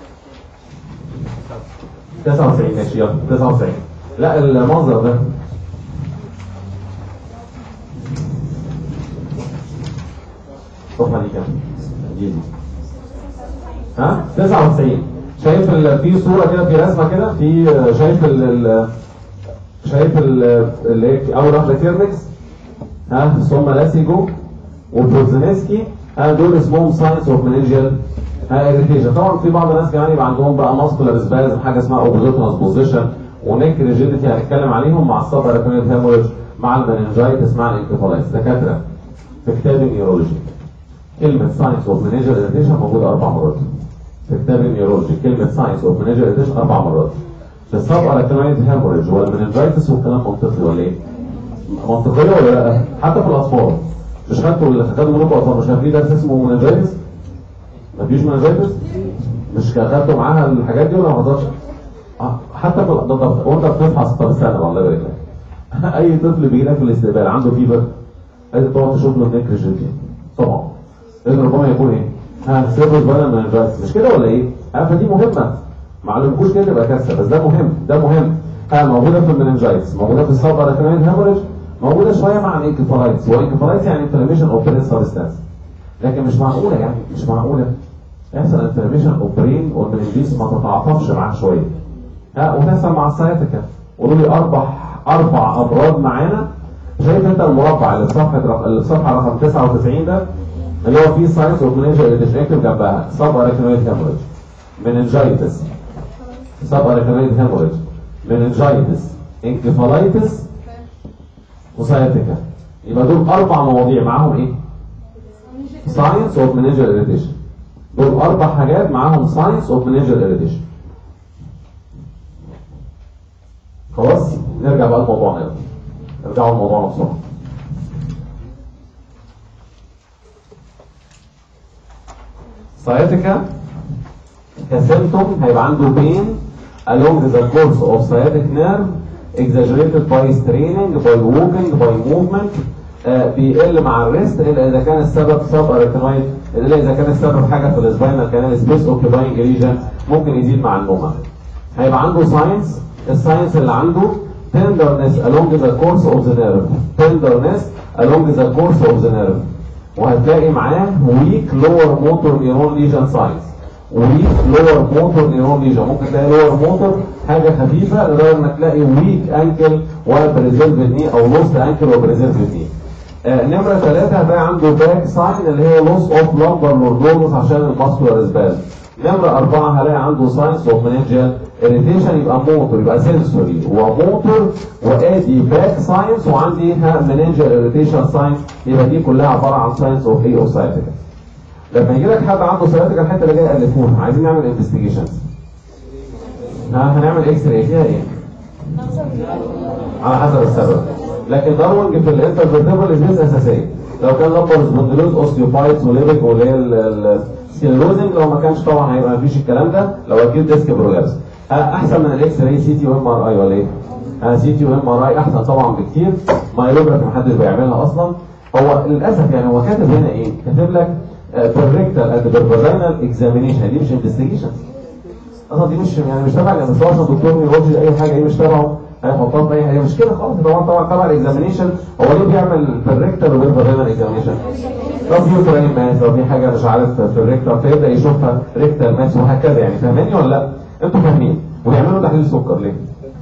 99 ماشي يلا 99. لا المنظر ده الصفحه دي كام؟ دي 99. شايف في صوره كده، في رسمه كده، في شايف اللي هي اول واحده كيرنكس، ثم لاسيجو وبروتزينسكي، دول اسمهم ساينس اوف منينجيال اريتيشن. طبعا في بعض الناس كمان يبقى عندهم بقى ماسكولار سبازم، حاجه اسمها اوبوزيتونس بوزيشن ونيك ريجيديتي، هنتكلم عليهم مع السب اركنويد هيموريدج مع المننجايتس مع الانكفالايتس. دكاتره في كتاب النيورولوجي كلمه ساينس اوف منينجيال اريتيشن موجوده 4 مرات في كتاب النيورولوجي. كلمه ساينس اوف منينجيال اريتيشن 4 مرات. في السب اركنويد هيموريدج والمننجايتس، والكلام منطقي ولا ايه؟ منطقيه ولا لا؟ حتى في الاطفال مش خدتوا منكم اطفال؟ مش في درس اسمه مننجايتس؟ مفيش مننجايتس؟ مش خدتوا معاها الحاجات دي ولا ما حضرتش؟ حتى في وانت بتفحص. طب استنى الله يبارك لك. اي طفل بيجي لك في الاستقبال عنده فيبر، لازم تقعد تشوف له النيك ريجيديتي طبعا، لان ربما يكون ايه؟ سيرفس باينال مننجايتس، مش كده ولا ايه؟ فدي مهمه، ما علمكوش كده تبقى كارثه، بس ده مهم، ده مهم. موجوده في المننجايتس، موجوده في السب اركنويد هيموريدج، موجوده شويه مع الانكفالايتس. والانكفالايتس يعني انفلاميشن اوف برين سبستانس، لكن مش معقوله يعني مش معقوله يحصل انفلاميشن اوف برين والمننجيس ما تتعاطفش معاك شويه. وتحصل مع السايتكا. قولوا لي اربع امراض معانا. شايف انت المربع اللي في صفحه رقم 99 ده اللي هو فيه ساينس اوف مننجيال اريتيشن، اكتب جنبها سب اركنويد هيموريدج، مننجايتس، سب اركنويد هيموريدج، مننجايتس، انكفالايتس، وسايتكا. يبقى دول 4 مواضيع معاهم ايه؟ ساينس اوف مننجيال اريتيشن. دول 4 حاجات معاهم ساينس اوف مننجيال اريتيشن. خلاص نرجع بقى لموضوعنا. يلا نرجعوا لموضوعنا بسرعه. سايتكا كسيمتوم هيبقى عنده بين along the course of sciatic nerve exaggerated by straining by walking by movement. بيقل مع الريست الا اذا كان السبب سب اركنويد، الا اذا كان السبب حاجه في السباينال كانال سبيس اوكيباينج ريجن، ممكن يزيد مع النومه. هيبقى عنده ساينس، الساينس اللي عنده tenderness along the course of the nerve، tenderness along the course of the nerve. وهتلاقي معاه weak lower motor neuron lesion signs، weak lower motor neuron lesion. ممكن تلاقي lower motor حاجه خفيفه لدرجه انك تلاقي weak ankle وبريزيرفد ني او lost ankle وبريزيرفد ني. نمره 3 هتلاقي عنده باك ساين اللي هي loss of lumbar lordosis عشان الماسكولار سبازم. نمره 4 هلاقي عنده ساينس اوف مننجيال اريتيشن، يبقى موتور، يبقى سنسوري وموتور وادي باك ساينس وعندي مننجيال اريتيشن ساينس. يبقى دي كلها عباره عن ساينس اوف ايه؟ اوف سايتكا. لما يجي لك حد عنده سايتكا الحته اللي جايه الفوها، عايزين نعمل انفستيجيشنز. هنعمل اكس راي فيها ايه؟ على حسب السبب. لكن داروينج في الانترفيرتبرال ازاز اساسيه. لو كان لمبر سبونديلوز اوستيوبايتس وليبك واللي هي السكلروزنج، لو ما كانش طبعا هيبقى ما فيش الكلام ده. لو اكيد ديسك برولابس احسن من الاكس راي. سي تي وام ار اي ولا ايه؟ سي تي وام ار اي احسن طبعا بكتير. مايلوجرافي محدش بيعملها اصلا. هو للاسف يعني هو كاتب هنا ايه؟ كاتب لك بالريكتال اند بالفاجينال اكزامينيشن، دي مش انفستيجيشن اصلا، دي مش يعني مش تبع الانفستيجيشن. دكتور نيورولوجي اي حاجه دي مش تبعه. هيحطها في اي حاجه، مش كده خالص. طبعا الاكزامينيشن هو ليه بيعمل في الريكتال وبالفاجينال اكزامينيشن؟ لو في يوتراين ماس، لو في حاجه مش عارف في الريكتال فيبدا يشوفها ريكتال ماس وهكذا يعني. فاهماني ولا لا؟ انتوا فاهمين؟ ويعملوا تحليل سكر ليه؟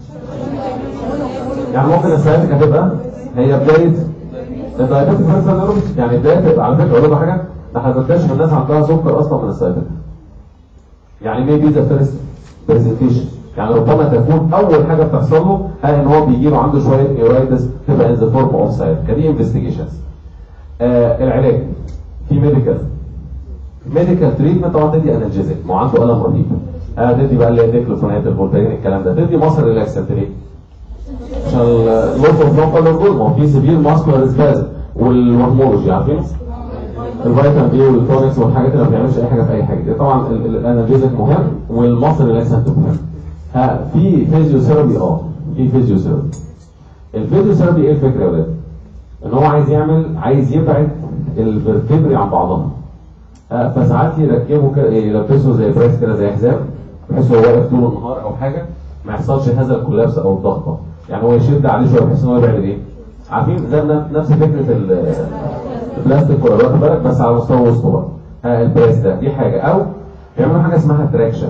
يعني ممكن السياتيك هتبقى هي بدايه الدايابيتيك فيرسال نيرون، يعني بدايه تبقى على فكره اقول لكم حاجه، ده احنا بنكتشف الناس عندها سكر اصلا من السياتيك. يعني مي بي ذا فيرست برزنتيشن، يعني ربما تكون اول حاجه بتحصل له ان هو بيجي له عنده شويه نيورايتس تبقى ان ذا فورم اوف سايتيك. دي انفستيجيشنز. العلاج في ميديكال تريتمنت طبعا تدي انالجيزك، ما هو عنده الم رهيب. تدي بقى اللي هي ديكلوفينات الفولتارين الكلام ده، تدي مصر ريلاكسنت ليه؟ عشان اللوس اوف لوكال اورجول، ما هو في سيفير ماسكولار سبازم والهرمولوجي عارفين؟ الفيتامين بي والتونكس والحاجات اللي ما بتعملش اي حاجه في اي حاجه دي. طبعا الانالجيزك مهم والمصر ريلاكسنت مهم. في فيزيوثيرابي في فيزيوثيرابي. الفيزيوثيرابي ايه الفكره يا ولاد؟ ان هو عايز يبعد الفرتبري عن بعضها. فساعات يركبوا كده يلبسوا زي برايس كده زي حزام، بحيث هو واقف طول النهار او حاجه ما يحصلش هذا الكولابس او الضغطه، يعني هو يشد عليه شويه بحيث ان هو يبعد ايه؟ عارفين زي نفس فكره البلاستيك ولا واخد بالك، بس على مستوى وسطه بقى. البرايس ده دي حاجه، او بيعملوا حاجه اسمها تراكشن.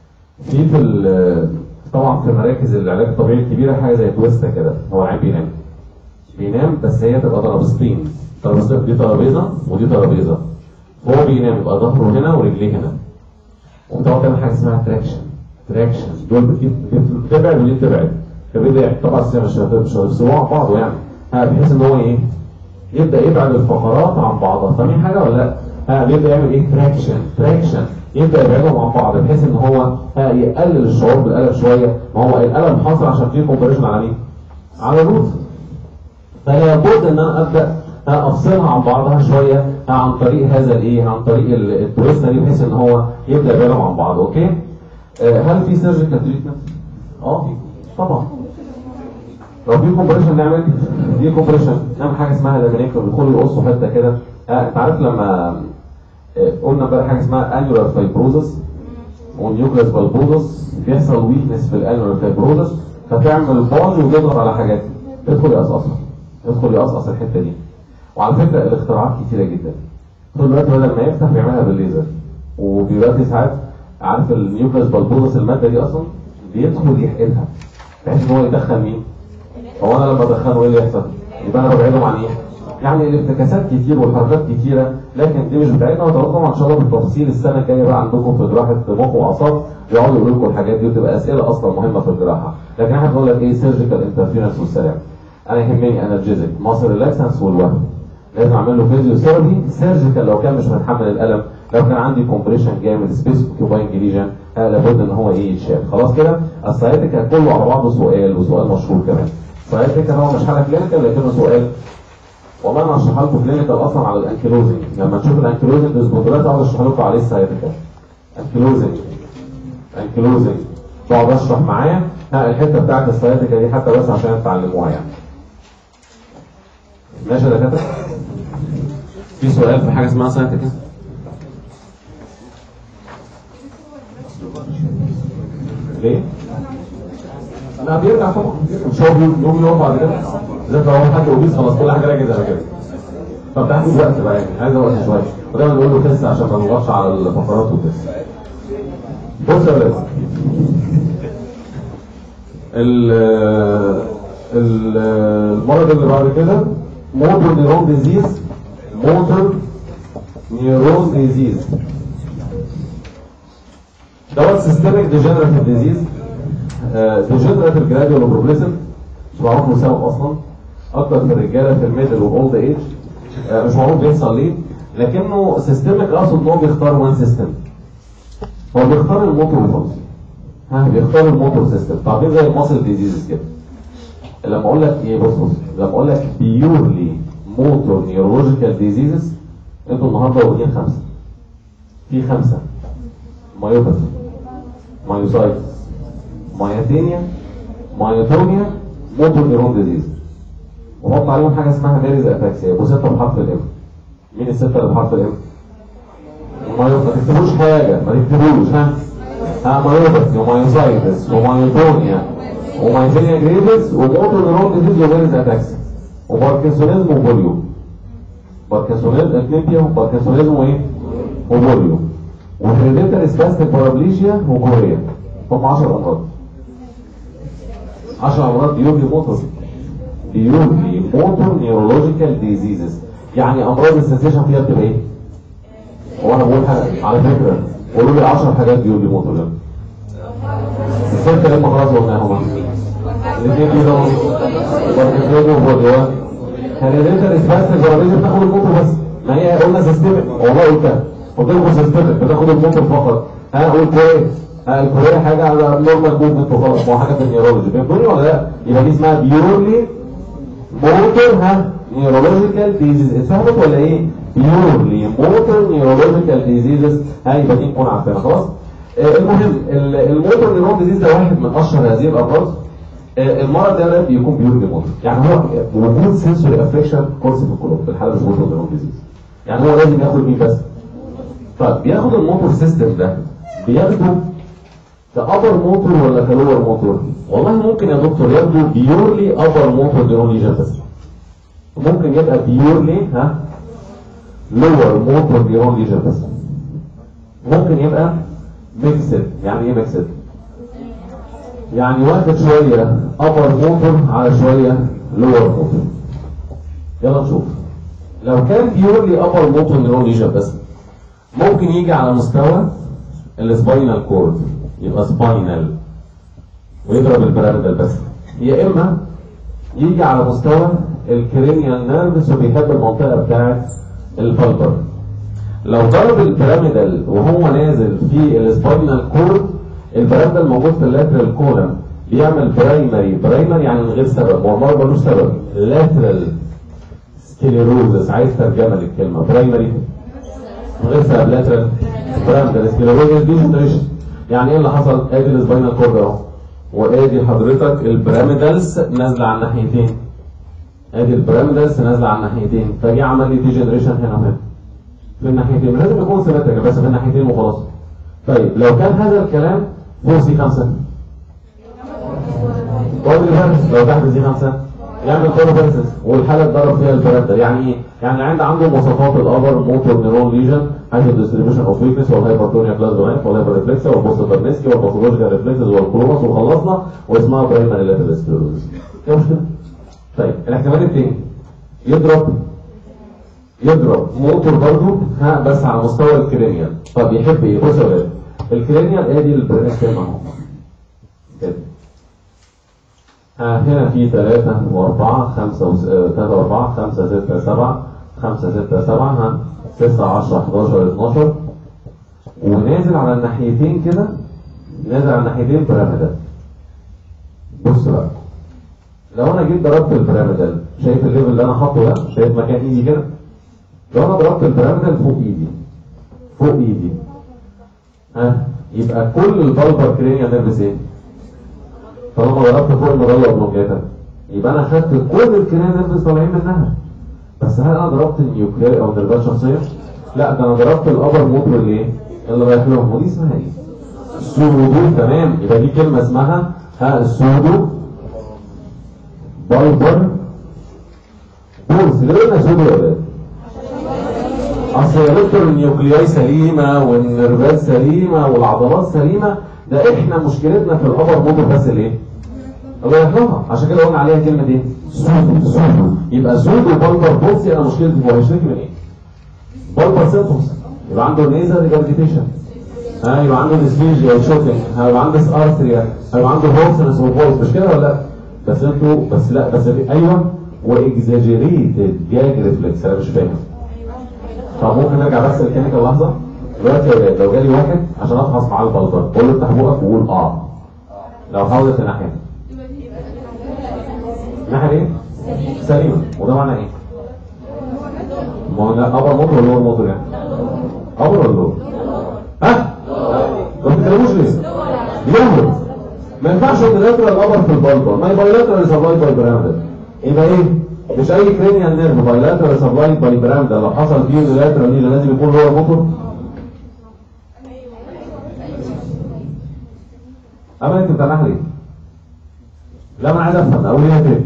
طبعا في مراكز العلاج الطبيعي الكبيره حاجه زي تويستا كده، هو العيان بينام بس هي تبقى ترابيزتين، دي ترابيزه ودي ترابيزه، هو بينام يبقى ظهره هنا ورجليه هنا، وبتقعد تعمل حاجه اسمها تراكشن دول بتبعد ودي بتبعد، فبيبدا طبعا مش هيفصلوا عن بعض يعني، بحيث ان هو ايه يبدا يبعد الفقرات عن بعضها. فاهمين حاجه ولا لا؟ بيبدا يعمل ايه؟ تراكشن يبدا يبعدهم عن بعض بحيث ان هو يقلل الشعور بالالم شويه. ما هو الالم حاصل عشان فيه كومبريشن على مين؟ على الروت. فلا بد ان انا ابدا افصلها عن بعضها شويه عن طريق هذا عن طريق التويست دي، بحيث ان هو يبدا يبعدهم عن بعض. اوكي؟ هل في سيرجيكال تريتمنت؟ في طبعا. لو في كومبريشن نعمل كومبريشن، نعمل حاجه اسمها لامينيكتوم، بيدخلوا يقصوا حته كده. انت عارف لما قلنا بقى حاجه اسمها انيولار فايبروزس ونيوكليس بالبوزس، بيحصل ويكنس في الانيولار فايبروزس فتعمل بول وتضغط على حاجات يدخل يقصقص الحته دي. وعلى فكره الاختراعات كتيره جدا. دلوقتي بدل ما يفتح بيعملها بالليزر، وبيبقى ساعات عارف النيوكليس بالبوزس الماده دي اصلا بيدخل يحقنها بحيث ان هو يدخل مين؟ هو انا لما ادخله ايه اللي يحصل؟ يبقى انا ببعدهم عن ايه؟ يعني الافتكاسات كتير والحركات كتيره، لكن دي مش بتاعتنا. وطبعا ان شاء الله بالتفصيل السنه الجايه بقى عندكم في جراحه مخ واعصاب يقعدوا يقولوا لكم الحاجات دي، وتبقى اسئله اصلا مهمه في الجراحه. لكن احنا بنقول لك ايه؟ سيرجيكال انترفيرنس والسلام. انا يهمني انرجيزك ماسل ريلاكسنس والوهم، لازم اعمل له فيزيوثيرابي. سيرجيكال لو كان مش متحمل الالم، لو كان عندي كومبريشن جامد سبيس اوكيوباينج ليجن لابد ان هو يتشال. خلاص كده؟ السايتيكا كله على بعضه سؤال، وسؤال مشهور كمان. السايتيكا هو مش حاله كلينيكال لكنه سؤال، والله انا هشرح لكم كلينيكال اصلا على الانكيلوزنج. لما تشوف الانكيلوزنج ديسبوندولات اقعد اشرح لكم عليه السايتيكا. انكيلوزنج بقعد اشرح معاه الحته بتاعت السايتيكا دي حتى بس عشان تتعلموها يعني. ماشي يا دكاتره؟ في سؤال في حاجه اسمها سايتيكا؟ ليه؟ لا بيرجع طبعا، مش هو يوم بعد كده زي لو هو حد اوبيس خلاص كل حاجه راجعه على كده. طب ده عايز وقت بقى، يعني عايز وقت شويه، ودايما نقول له تس عشان ما نضغطش على الفقرات وكده. بص يا ولاد، المرض اللي بعد كده موتور نيرون ديزيز دوت سيستميك ديجنراتيف ديزيز. ديجنراتيف جراديوال بروبليسم مش معروف له سبب اصلا، اكتر في الرجاله في الميدل والاولد ايج، مش معروف بيحصل ليه، لكنه سيستميك. اقصد ان هو بيختار وان سيستم، هو بيختار الموتور فانكشن، بيختار الموتور سيستم. طبعا زي الماسل ديزيز كده. لما اقول لك ايه، بص لما اقول لك بيورلي موتور نيورولوجيكال ديزيزز، انتوا النهارده واخدين 5. في 5: مايوباثي، مايوسايتس، مايوثينيا، مايوتونيا، موتور نيرون ديزيز. وحط عليهم حاجه اسمها ميريز اتاكسيا، وسته بحرف الام. مين السته اللي بحرف الام؟ ما تكتبوش حاجه، ما تكتبوش. مايوباثي ومايوسايتس ومايوتونيا ومايثينيا جريفيس وموتور نيرون ديزيز وفيرس اتاكس وباركنسونيزم وبوليو. باركنسونيزم اثنين فيهم، باركنسونيزم وايه؟ وبوليو. وهيريديتري سباستيك بارابليشيا وكوريا. هم 10 امراض. 10 امراض بيورلي موتور. بيورلي موتور نيورولوجيكال ديزيزز. يعني امراض السنسيشن فيها بتبقى ايه؟ هو انا بقول حاجه على فكره قولوا لي 10 حاجات بيورلي موتور ده. السته لما خلاص قلناهم الاثنين دول باركنسونيزم وبوليو. هيريديتري سباستيك بارابليشيا بتاخد الموتور بس. ما هي قلنا سيستمك، والله قلتها. قلت لكم سيستمك بتاخد الموتور فقط. اقول كويس. الكوريا حاجه على نورمال موفمنت وخلاص، ما هو حاجه في النيورولوجي. فهمتوني ولا لا؟ يبقى دي اسمها بيورلي موتور نيورولوجيكال ديزيز. اتفهمت ولا ايه؟ بيورلي موتور نيورولوجيكال ديزيزز. يبقى دي نكون عارفينها خلاص. المهم الموتور نيورون ديزيز ده واحد من اشهر هذه الامراض. المرض ده بيكون بيورلي موتور، يعني هو وجود سنسوري افكشن كورس في القلوب في الحاله مش موتور نيورون ديزيز. يعني هو لازم ياخد مين بس؟ طيب بياخد الموتور سيستم ده بياخده كأبر موتور ولا كلور موتور؟ والله ممكن يا دكتور ياخده بيورلي أبر موتور نيورون ليجن بس. ممكن يبقى بيورلي لور موتور نيورون ليجن بس. ممكن يبقى ميكسد. يعني ايه ميكسد؟ يعني واخد شوية أبر موتور على شوية لور موتور. يلا نشوف. لو كان بيورلي أبر موتور نيورون ليجن بس ممكن يجي على مستوى السباينال كورد، يبقى سباينال ويضرب البيراميدال بس. يا اما يجي على مستوى الكرينيال نيرفس وبيحب المنطقه بتاعه الفالبر. لو ضرب البيراميدال وهو نازل في السباينال كورد، البيراميدال موجود في اللاترال كولم بيعمل برايمري يعني من غير سبب، هو المرض ملوش سبب. لاترال سكليروزس، عايز ترجمه للكلمه برايمري من غير سبب. لاترال برايمري سكليروزس ديجنريشن. يعني ايه اللي حصل؟ ادي السباينال كورد اهو، وادي حضرتك البيراميدالز نازله على الناحيتين. ادي البيراميدالز نازله على الناحيتين، فجي عمل لي ديجنريشن هنا وهنا في الناحيتين. لازم يكون سيمتريك بس في الناحيتين وخلاص. طيب لو كان هذا الكلام فوق سي 5 لو تحت سي 5 يعمل كوربنسس والحاله اتضرب فيها البيراميدال. يعني ايه؟ يعني عند عنده مواصفات الابر موتور نيرون ليجن، حيث الديستريبيوشن اوف ويكنس والهايبرتونيا كلاسدونات والهايبر ريفلكس والبوسترنسكي والباثولوجيكال ريفلكسز والكلوماس وخلصنا واسمها برايمري لاترال سكليروزس. ايه مشكله؟ طيب الاحتمال الثاني يضرب موتور برضه بس على مستوى الكرينيال. طب يحب ايه؟ بص يا ولاد، الكرينيال ادي البرينستيم اهو كده. هنا في 3 و4 5 3 و4 5 6 7 5 6 7 9 10 11 12 ونازل على الناحيتين كده، نازل على الناحيتين بيراميدال. بص بقى، لو انا جيت ضربت البيراميدال، شايف الليفل اللي انا حاطه ده؟ شايف مكان ايدي كده؟ لو انا ضربت البيراميدال فوق ايدي يبقى كل البلبر كرينيال نيرفس ايه؟ طالما ضربت فوق المظله اوبلونجاتا يبقى انا خدت كل الكرينيال نيرفس طالعين منها. بس هل انا ضربت النيوكلير او النيرفات شخصيا؟ لا، ده انا ضربت الابر موتور اللي رايح لهم. ودي اسمها ايه؟ سودو. تمام، يبقى دي كلمه اسمها السودو بالبر بورس. ليه قلنا سودو يا ولاد؟ اصل يا دكتور النيوكلياي سليمه والنيرفات سليمه والعضلات سليمه، ده احنا مشكلتنا في الابر موتور بس الايه؟ الله يرحمها. عشان كده قلنا عليها كلمه ايه؟ سودو. يبقى سودو بالبر بورسي. انا مشكلتي هو هيشتكي من ايه؟ بالبر سيمبتومز. يبقى عنده نيزل ريجارجيتيشن، يبقى عنده ديسفيجيا وشوكينج، هيبقى عنده ارثريا، هيبقى عنده هورسنس وفويس. مش كده ولا لا؟ بس انتوا بس ايوه، واكزاجيريتد جاج ريفلكس. انا مش فاهم. طب ممكن نرجع بس الكيميكال لحظه؟ دلوقتي يا ولاد لو جالي واحد عشان افحص معاه البلبر، قول له افتح بقك وقول لو حاولت الناحيه الناحيه ايه؟ سليمه. وده معناه ايه؟ ما هو ده ابر موتور ولا لور موتور يعني؟ ابر ولا لور؟ ما بتتكلموش ليه؟ يهرب. ما ينفعش يونيلاترال ابر في البلبر، ما يبقى بايلاترال سبلاي باي بيراميدال. يبقى ايه؟ مش اي كرينيال نيرف بايلاترال سبلاي باي بيراميدال لو حصل فيه يونيلاترال لازم يكون لور موتور. أما أنت بتنح ليه؟ لا ما انا عايز افهم اقول ايه فين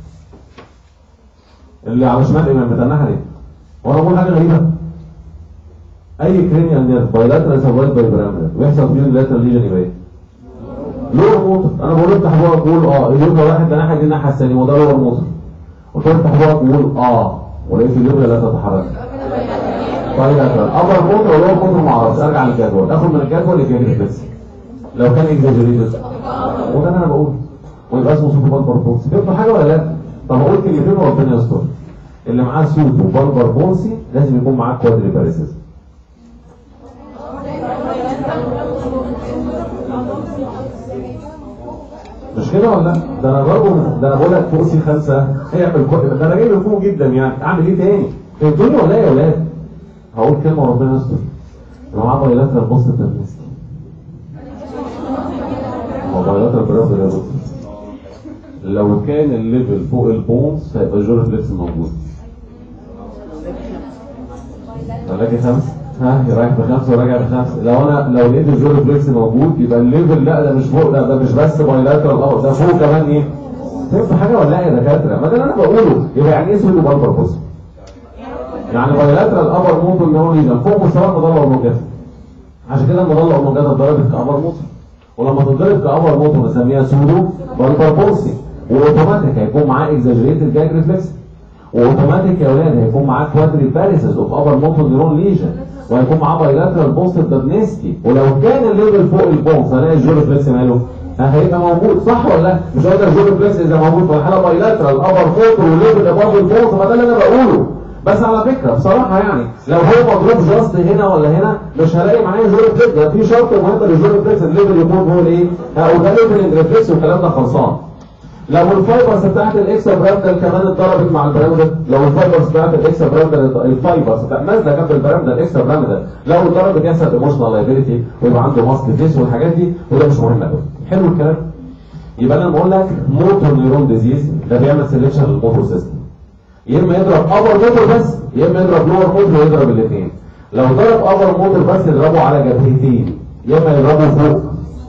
اللي على شمال الامام بتاعنا ليه؟ وانا بقول حاجه غريبه. اي كرينيال نيرف بايلاترال سبلايد باي بيراميدال ويحصل فيه اللاترال ليجن يبقى ايه؟ لور موتور. انا بقول افتح بقى اقول اليوم واحد ده ناحيه دي الناحيه الثانيه وده لور موتور. قلت له افتح بقى اقول ولقيت اليوم لا تتحرك. بايلاترال ابر موتور ولور موتور ما اعرفش. ارجع للجدول اخد من الجدول اللي فيه بس لو كان اكزاجريتد وده اللي انا بقوله ويبقى اسمه سوتو بالبر بونسي. فهمتوا حاجه ولا لا؟ طب اقول كلمتين وربنا يستر. اللي معاه سوتو بالبر بونسي لازم يكون معاه كوادري باريسيس. مش كده ولا لا؟ ده انا برضه ده انا بقول لك فوق سي 5 هيعمل ده انا جاي فوق جدا يعني اعمل ايه تاني؟ فهمتوني ولا ايه يا ولاد؟ هقول كلمه وربنا يستر. اللي معاه بايلاترال بوست ترميستي هو بايلاترال برافو يا دكتور. لو كان الليفل فوق البونز هيبقى الجور فليكس موجود. راجع 5 رايح ب5 وراجع ب5. لو لقيت الجور فليكس موجود يبقى الليفل لا ده مش فوق، لا ده مش بس بايلاترال ده فوق كمان ايه؟ فهمتوا حاجه ولا لا يا دكاتره؟ ما ده اللي انا بقوله. يبقى يعني ايه سودو بالبر بوس؟ يعني بايلاترال ابر موتور اللي هو ليجن فوق مستوى المضله والموجات. عشان كده المضله والموجات اتضربت كابر موتور. ولما تتضرب كابر موتور نسميها سودو بالبر بوسي. واوتوماتيك هيكون معاه اكزاجريتد جاج ريفلكس. واوتوماتيك يا ولاد هيكون معاه كوادري باريسيس اوف ابر موتور نيرون ليجن. وهيكون معاه بايلاترال بوست دابنستي. ولو كان الليفل فوق البونز هنلاقي الجور ريفلكس ماله؟ هيبقى موجود صح ولا لا؟ مش هقدر الجور ريفلكس اذا موجود في الحاله بايلاترال ابر موتور والليفل ابر البونز. ما ده اللي انا بقوله. بس على فكره بصراحه يعني لو هو مضروب جاست هنا ولا هنا مش هلاقي معايا جور ريفلكس. ده في شرط مهم للجور ريفلكس الليفل يكون هو الايه؟ وده ليفل ريفلكس والكلام ده خلصان. لو الفايبرز بتاعت الاكسترا برامدال كمان اتضربت مع البرامدال، لو الفايبرز بتاعت الاكسترا برامدال الفايبرز نازله جنب البرامدال الاكسترا برامدال لو اتضربت يحصل ايموشنال لايبيليتي ويبقى عنده ماسك فيس والحاجات دي وده مش مهم قوي. حلو الكلام؟ يبقى انا بقول لك موتور نيرون ديزيز ده بيعمل سيلكشن للموتور سيستم. يا اما يضرب ابر موتور بس يا اما يضرب لور موتور ويضرب الاثنين. لو ضرب ابر موتور بس يضربه على جبهتين يا اما يضربه فوق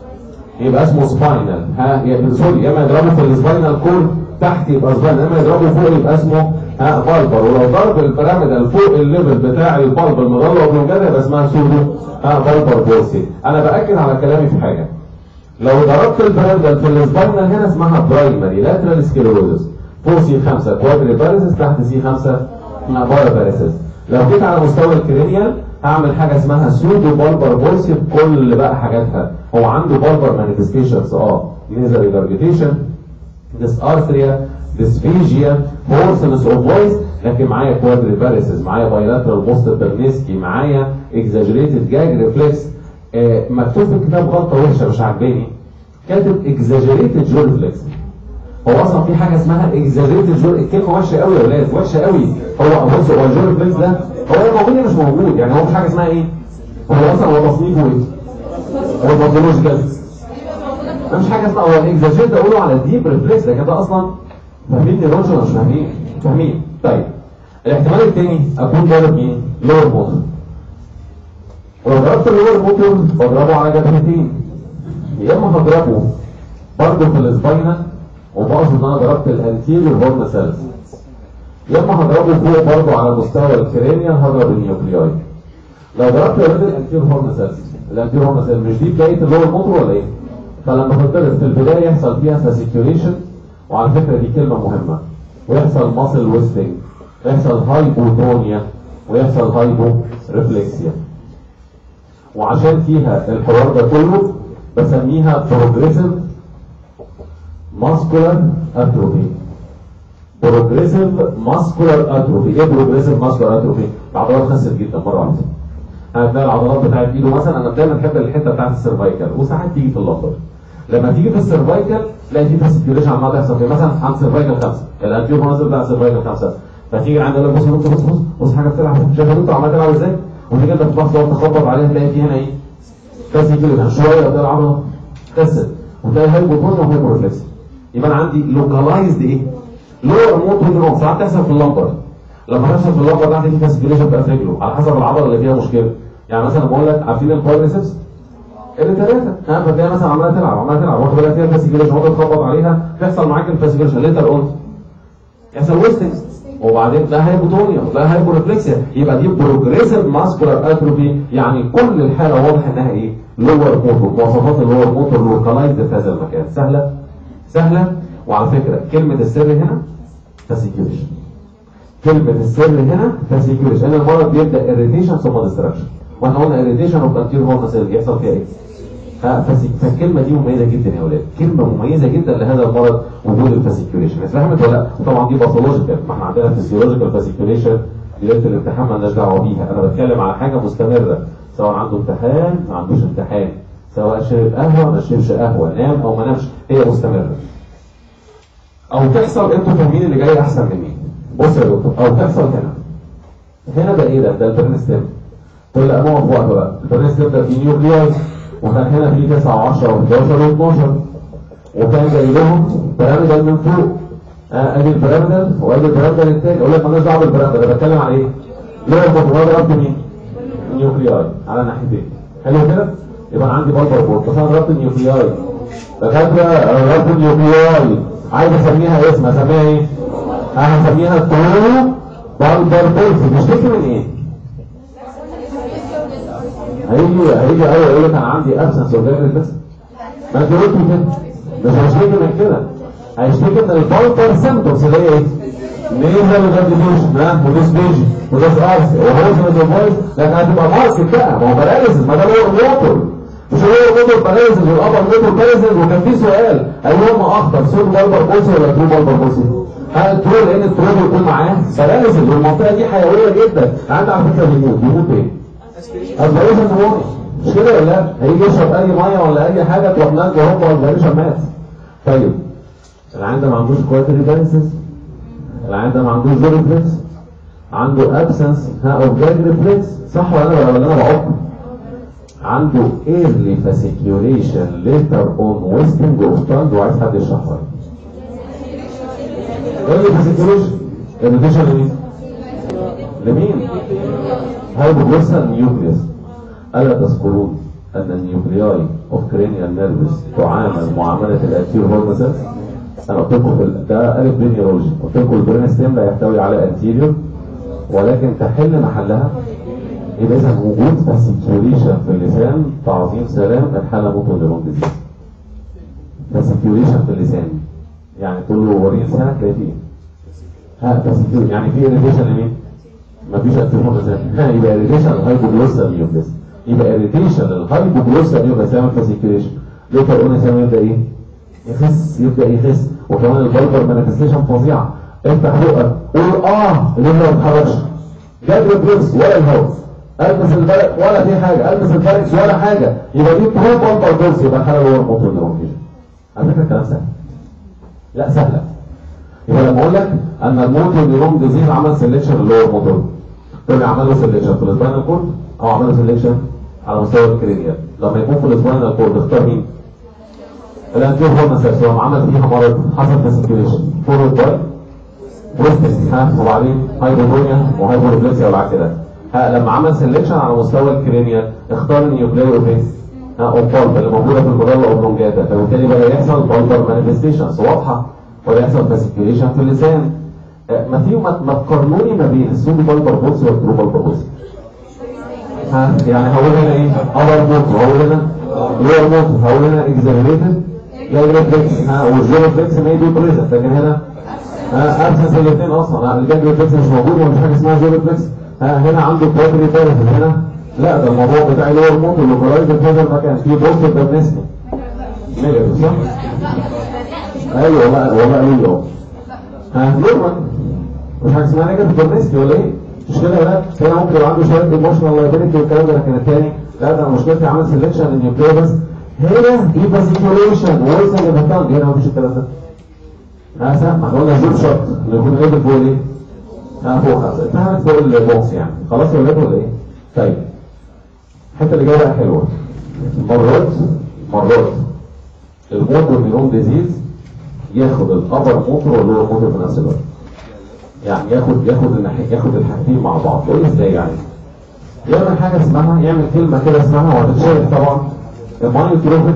يبقى اسمه سباينال سوري يا اما يضربه في السباينال كورد تحت يبقى سباينال يا اما يضربه فوق يبقى اسمه بالبر. ولو ضرب البيراميدال فوق الليفل بتاع البالب المضله والمنجده يبقى اسمها سودو بالبر بورسي. انا باكد على كلامي في حاجه. لو ضربت البيراميدال في السباينال هنا اسمها برايمري لاترال سكليروزس فوق سي 5 كوادري باريسيس تحت سي 5 بارا باريسيس. لو جيت على مستوى الكرينيال هعمل حاجه اسمها سودو بالبر بورسي بكل بقى حاجاتها. هو عنده بالبر مانيفستيشنز نيزل ريجارجيتيشن ديسارثريا ديسفيجيا هورسنس اوف فويس لكن معايا كوادري باريسيس معايا بايلاترال بوست برنسكي معايا اكزاجريتد جاج ريفلكس. مكتوب في الكتاب غلطه وحشه مش عاجباني كاتب اكزاجريتد جو ريفلكس. هو اصلا في حاجه اسمها اكزاجريتد جو. الكلمه وحشه قوي يا ولاد وحشه قوي. هو بص هو الجو ريفلكس ده هو موجود مش موجود يعني هو مش حاجه اسمها ايه؟ هو اصلا هو تصنيفه ايه؟ هو باثولوجيكال مش حاجه اسمها هو الاكزاجريتد اقوله على الديب ريفلكس لكن ده اصلا فاهمين نيرونجن مش فاهمين؟ فاهمين. طيب الاحتمال الثاني اكون ضارب مين؟ لور موتور. ولو ضربت اللور موتور بضربه على جبهتين يا اما هضربه برضه في السباينال وبقصد ان انا ضربت الانتيريور هورن سيلز يا اما هضربه فوق برضه على مستوى الكرينيال هضرب النيوكلياي. لو ضربت الانتيريور هورن سيلز الانتيريور هورن سيلز مش دي بدايه اللور موتور ولا ايه؟ فلما تتضرب في البدايه يحصل فيها فاسيكيوليشن وعلى فكره دي كلمه مهمه ويحصل ماسل ويستنج ويحصل هايبوتونيا ويحصل هايبو ريفلكسيا. وعشان فيها الحوار ده كله بسميها بروجريسيف ماسكولار اتروفي. بروجريسيف ماسكولار اتروفي. ايه بروجريسيف ماسكولار اتروفي؟ العضلات خست جدا مره واحده. هتلاقي العضلات بتاعت ايده مثلا انا دايما بحب الحته بتاعت السيرفايكال وساعات تيجي في اللمبر. لما تيجي في السيرفايكال تلاقي في فاسيكيوليشن عمال تحصل فيه مثلا عند سيرفايكال 5 الانتيور منظر بتاع سيرفايكال 5 فتيجي عند بص بص بص بص بص حاجه بتلعب شايف انت عمال تلعب ازاي؟ وتيجي انت تروح تخبط عليها تلاقي في هنا ايه؟ فاسيكيوليشن شويه تلاقي العضله خست وتلاقي هايبوتونيا وهايبورفلكس. يبقى انا عندي لوكالايزد ايه؟ لور موتور نيرون ساعات تحصل في اللمبر. لما تحصل في اللمبر ده عندي في فاسيكيوليشن بقى في رجله على حسب العضله اللي فيها مشكله. يعني مثلا بقول لك عارفين الكوادريسبس اللي ثلاثه. فتلاقي مثلا عماله تلعب واخد بالك فيها الفاسيكيوليشن، وانت تخبط عليها تحصل معاك الفاسيكيوليشن اللي انت قلت، يحصل ويستنج، وبعدين لا هايبوتونيا لا هايبورفلكسيا، يبقى دي بروجريسيف ماسكولار اتروفي. يعني كل الحاله واضح انها ايه؟ لور موتور. مواصفات اللور موتور لوكالايزد في هذا المكان. سهله. وعلى فكره كلمه السر هنا فاسيكيوليشن. كلمه السر هنا فاسيكيوليشن، لان المرض بيبدا اريتيشن ثم ديستراكشن، واحنا قلنا اريتيشن وكانتير هو مسائل يحصل فيها ايه؟ فالكلمه دي مميزه جدا يا اولاد، كلمه مميزه جدا لهذا المرض وجود الفاسيكيوليشن. فهمت ولا لا؟ طبعا دي باثولوجيكال، ما احنا عندنا فيسيولوجيكال فاسيكيوليشن ليله الامتحان ما لناش دعوه بيها. انا بتكلم على حاجه مستمره، سواء عنده امتحان ما عندوش امتحان، سواء شرب قهوه ما شربش قهوه، نام او ما نامش، هي مستمره. او تحصل، انتوا فاهمين اللي جاي احسن مني. بص يا دكتور، او تحصل هنا ده ايه ده البرنستيم. تقول لي انا في وقت بقى البرنستيم ده في نيوكليوس، وكان هنا في 9 و10 و11 و12، وكان جاي لهم بيراميدال من فوق. ادي البيراميدال وادي البيراميدال الثاني. اقول لك مالناش دعوه بالبيراميدال، انا بتكلم على ايه؟ ليه ضربت مين؟ النيوكلياي على ناحيتين. حلو كده؟ يبقى عندي بالبر بورد، بس انا ضربت النيوكلياي. دكاتره انا ضربت النيوكلياي، عايز اسميها اسم، اسميها ايه؟ انا هسميها ترو بالبر بورد. تشتكي من ايه؟ هيجي ايوه يقول لك انا عندي ابسنس اوف بس. ما انت قلت كده، مش هيشتكي من كده، هيشتكي من البالبر سيمبتومز اللي هي ايه؟ نيزل وديفيوجن وديسبيجي وديسارس وهوزنس وفويس. لكن هتبقى ماركت بقى، ما هو باراليسيس، ما ده هو الموتور، مش هو الموتور باراليسيس والابر موتور باراليسيس. وكان في سؤال ايهما اخطر، سود بالبر بوسي ولا ترو بالبر بوسي؟ الترو، لان الترو بيكون معاه باراليسيس، والمنطقه دي حيويه جدا. عندي على فكره بيموت ايه؟ اسبريشن نمونيا، مش كده ولا لا؟ هيجي يشرب اي ميه ولا اي حاجه تروح نازله هوبا اسبريشن مات. طيب العيان ده ما عندوش كواتري باراليسيس، العيان ده ما عندوش زيرو ريفلكس، عنده ابسنس اوف جاج ريفلكس، صح ولا انا بعق؟ عنده ايرلي فاسيكيوليشن ليتر اون ويستنج اوف تانج، وعايز حد يشرحها لي. ايرلي فاسيكيوليشن اريتيشن لمين؟ هايبوجلوسال نيوكليوس. ألا تذكرون أن النيوكلياي اوف كرينيال نيرفس تعامل معاملة الانتيريور هورن سيلز؟ أنا قلت لكم ده ألف بنيورولوجي، قلت لكم البرين ستيم لا يحتوي على انتيريور، ولكن تحل محلها يبقى إذا وجود فاسيكيوليشن في اللسان تعظيم سلام الحالة موتور نيرون ديزيز. فاسيكيوليشن في اللسان يعني تقول له وريني لسانك تلاقي فيه فاسيكيوليشن، يعني في اريتيشن لمين؟ مفيش انتيريور لسان، يبقى اريتيشن للهايبوجلوسال نيوكليوس، يبقى اريتيشن للهايبوجلوسال نيوكليوس يعمل فاسيكيوليشن. ليتر اون يسمى يبدا ايه؟ يبدا يخس. وكمان البلبر مانيفستيشن فظيعه. افتح بقك قول اللي ما بتتحركش، جاب ريفلكس ولا الهواء، البس الفرق ولا في حاجه، البس الفرق ولا حاجه، يبقى دي تروح بلبر بيرس، يبقى الحاله هو الموتور نيرون. على فكره الكلام سهل. لا سهله. يبقى لما اقول لك ان الموتور نيرون ديزيز عمل سيلكشن اللي هو الموتور، تقول لي عمل له سيلكشن في السباينال كورد او عمل له سيلكشن على مستوى الكرينيال. لما يكون في السباينال كورد اختار مين؟ الانتيريور هورن سيلز. لما عمل فيها مرض حصل فاسيكيوليشن فورورد باي ويستنج، وبعدين هايبوتونيا وهايبورفلكسيا والعكس ده. لما عمل سيلكشن على مستوى الكرينيال اختار النيوكلير اوفيس اوبالب اللي موجوده في المدلة اوبلونجاتا، فبالتالي بقى يحصل بالبر مانيفستيشنز واضحه، ولا يحصل فاسيكيوليشن في اللسان. ما تقارنوني ما بين السودو بالبر بوكس والترو بالبر بوكس. يعني هقول هنا ايه؟ ابر موتور، هقول هنا لور موتور، هقول هنا اكزامينيتد جاي ريفلكس، والزيرو ريفلكس ما يبقى بريزنت، لكن هنا ابسنس الاثنين اصلا. الجاج ريفلكس مش موجود ومفيش حاجه اسمها زيرو ريفلكس. هنا عنده كوادري باراليسيس، هنا لا، ده الموضوع بتاعي لور موتور لوكالايزد في هذا المكان، في بوست برنسكي نيجاتيف صح؟ ايوه والله ايوه. نورمال مش حاجه اسمها نيجاتيف برنسكي ولا ايه؟ مش كده ولا؟ هنا ممكن يبقى عنده شويه ايموشنال لايبيلتي والكلام ده، لكن الثاني لا، ده مشكلتي عامل سيلكشن للنيوكلير بس. هنا في فاسيكيوليشن ويسنج البطان، هنا مفيش الكلام ده. ما احنا قلنا زوب شوت اللي يكون قادر فوق ايه؟ فوق 5 انتهت فوق البوكس يعني. خلاص يا ولاد ولا ايه؟ طيب الحته اللي جايه بقى حلوه. مرات الموتور نيرون ديزيز ياخد الابر موتور واللور موتور في نفس الوقت. يعني ياخد الحاجتين مع بعض. تقول ازاي يعني؟ يعمل حاجه اسمها، يعمل كلمه كده اسمها، وهتتشرح طبعا، امايوتروفيك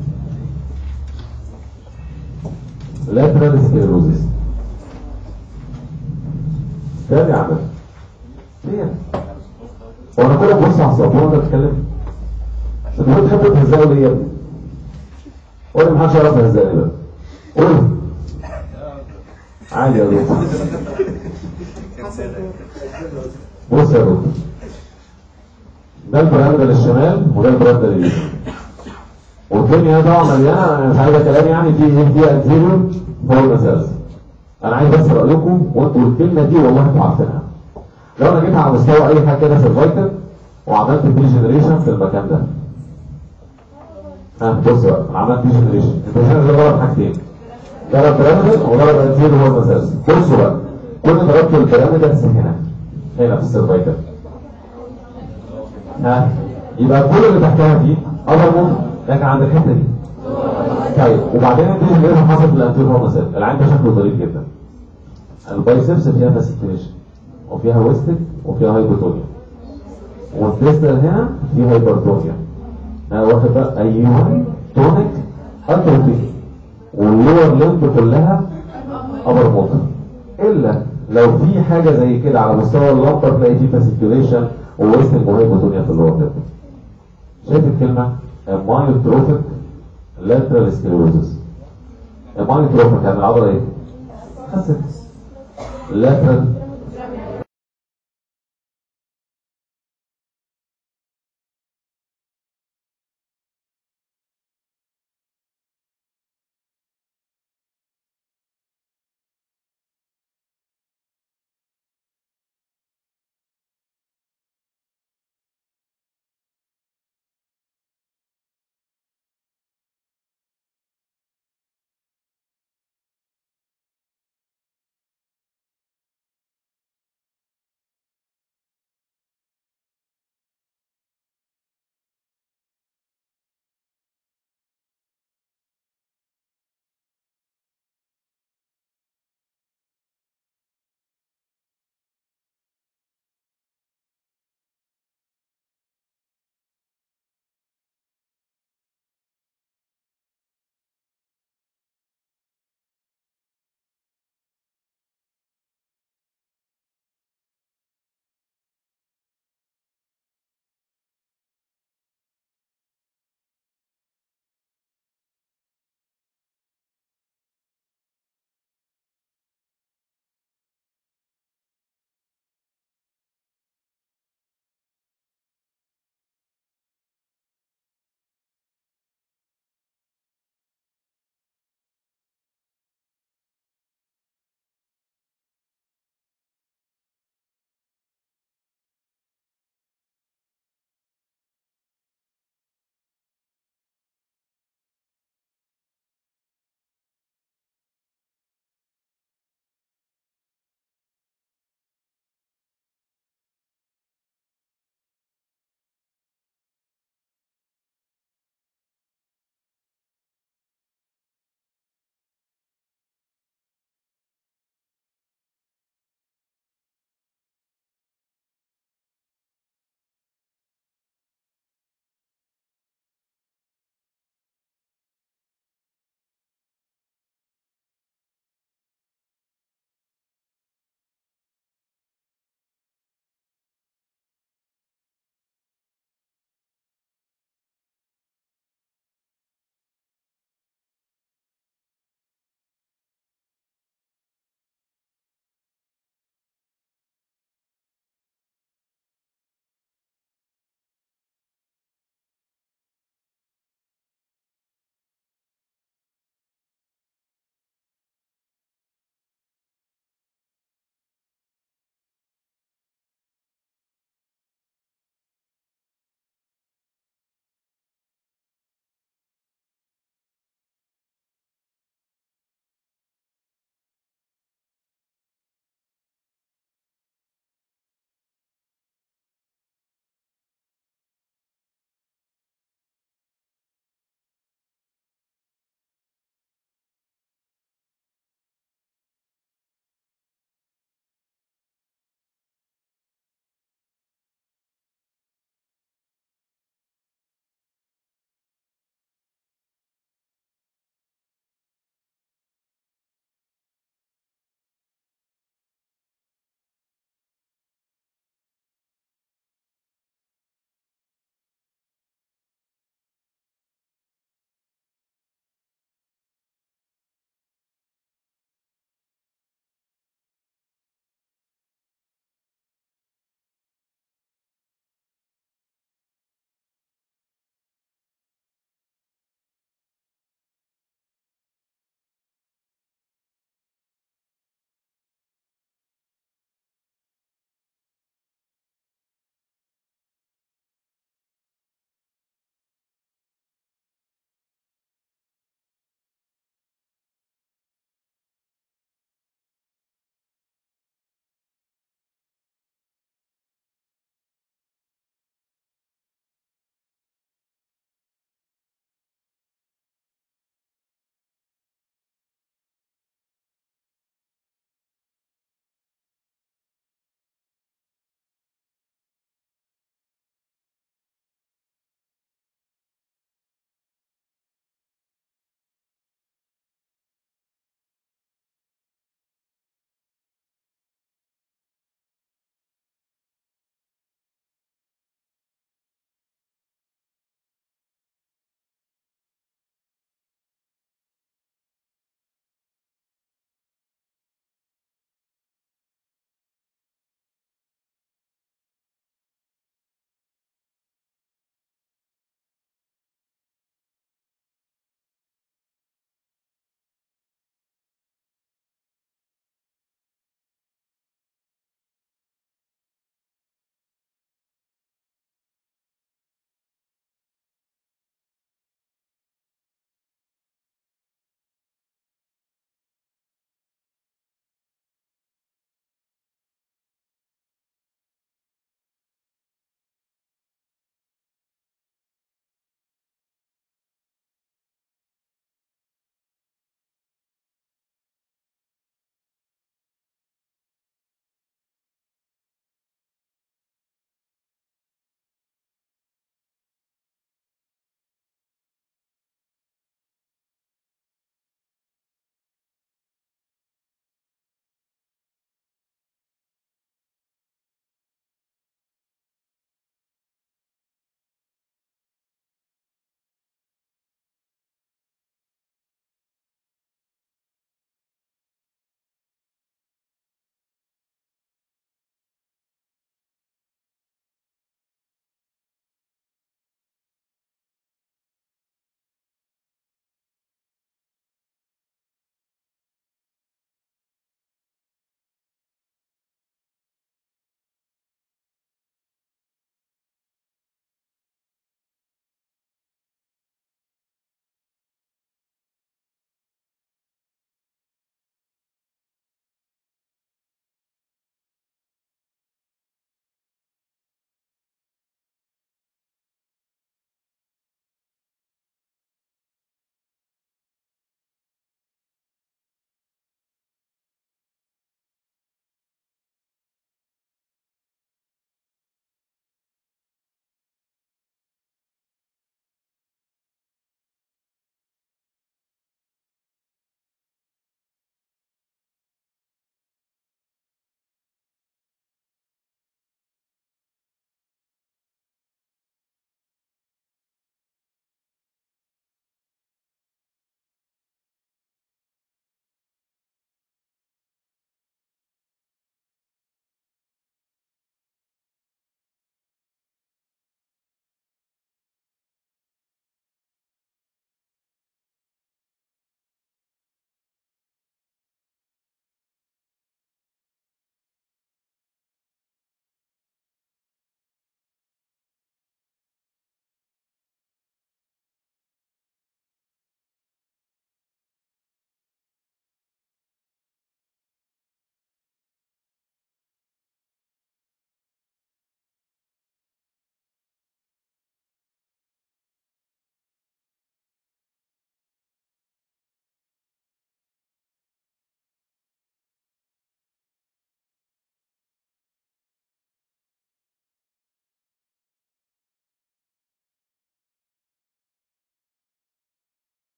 لاترال سكليروزيس. كام يا عم؟ ليه؟ هو انا كل ما ببص على السبوره وانت بتتكلم؟ انت بتحب تهزقوا ليه يا ابني؟ قول لي محدش يعرف يهزقني بقى. قول. عادي يا دكتور. بص يا دكتور. ده البراند للشمال وده البراند لليمين. والدنيا طبعا مليانه، انا مش عايزه كلام يعني، في انتيريور فوق المسلسل. انا عايز بس رايكم وانتوا الكلمه دي والله انتوا عارفينها. لو انا جيت على مستوى اي حاجه كده في الفايتال وعملت دي جنريشن في المكان ده. بص بقى، انا عملت دي جنريشن، انت هنا ده ضرب حاجتين. ضرب بيراميدال وضرب انتيريور فوق المسلسل. بصوا بقى، كل ضربت البيراميدال هنا في السيرفايكال. يبقى كل اللي تحتها دي ابر ممكن لكن عند الحته دي. طيب وبعدين الدي جنريشن حصلت في الانتيريور فوق المسلسل. العين ده شكله ظريف جدا. البايسبس فيها فاسيكيوليشن وفيها ويستد وفيها هايبوتونيا، والديستال هنا فيها هايبرتونيا. انا واخد بقى ايوه تونيك اتروفي، واللور لمب كلها ابر موتر، الا لو في حاجه زي كده على مستوى اللمبر تلاقي فيه فاسيكيوليشن وويستد وهايبوتونيا في اللور لمب. شايف الكلمه؟ امايوتروفيك لاترال سكليروزس. امايوتروفيك يعني العضله ايه؟ خست. لاترال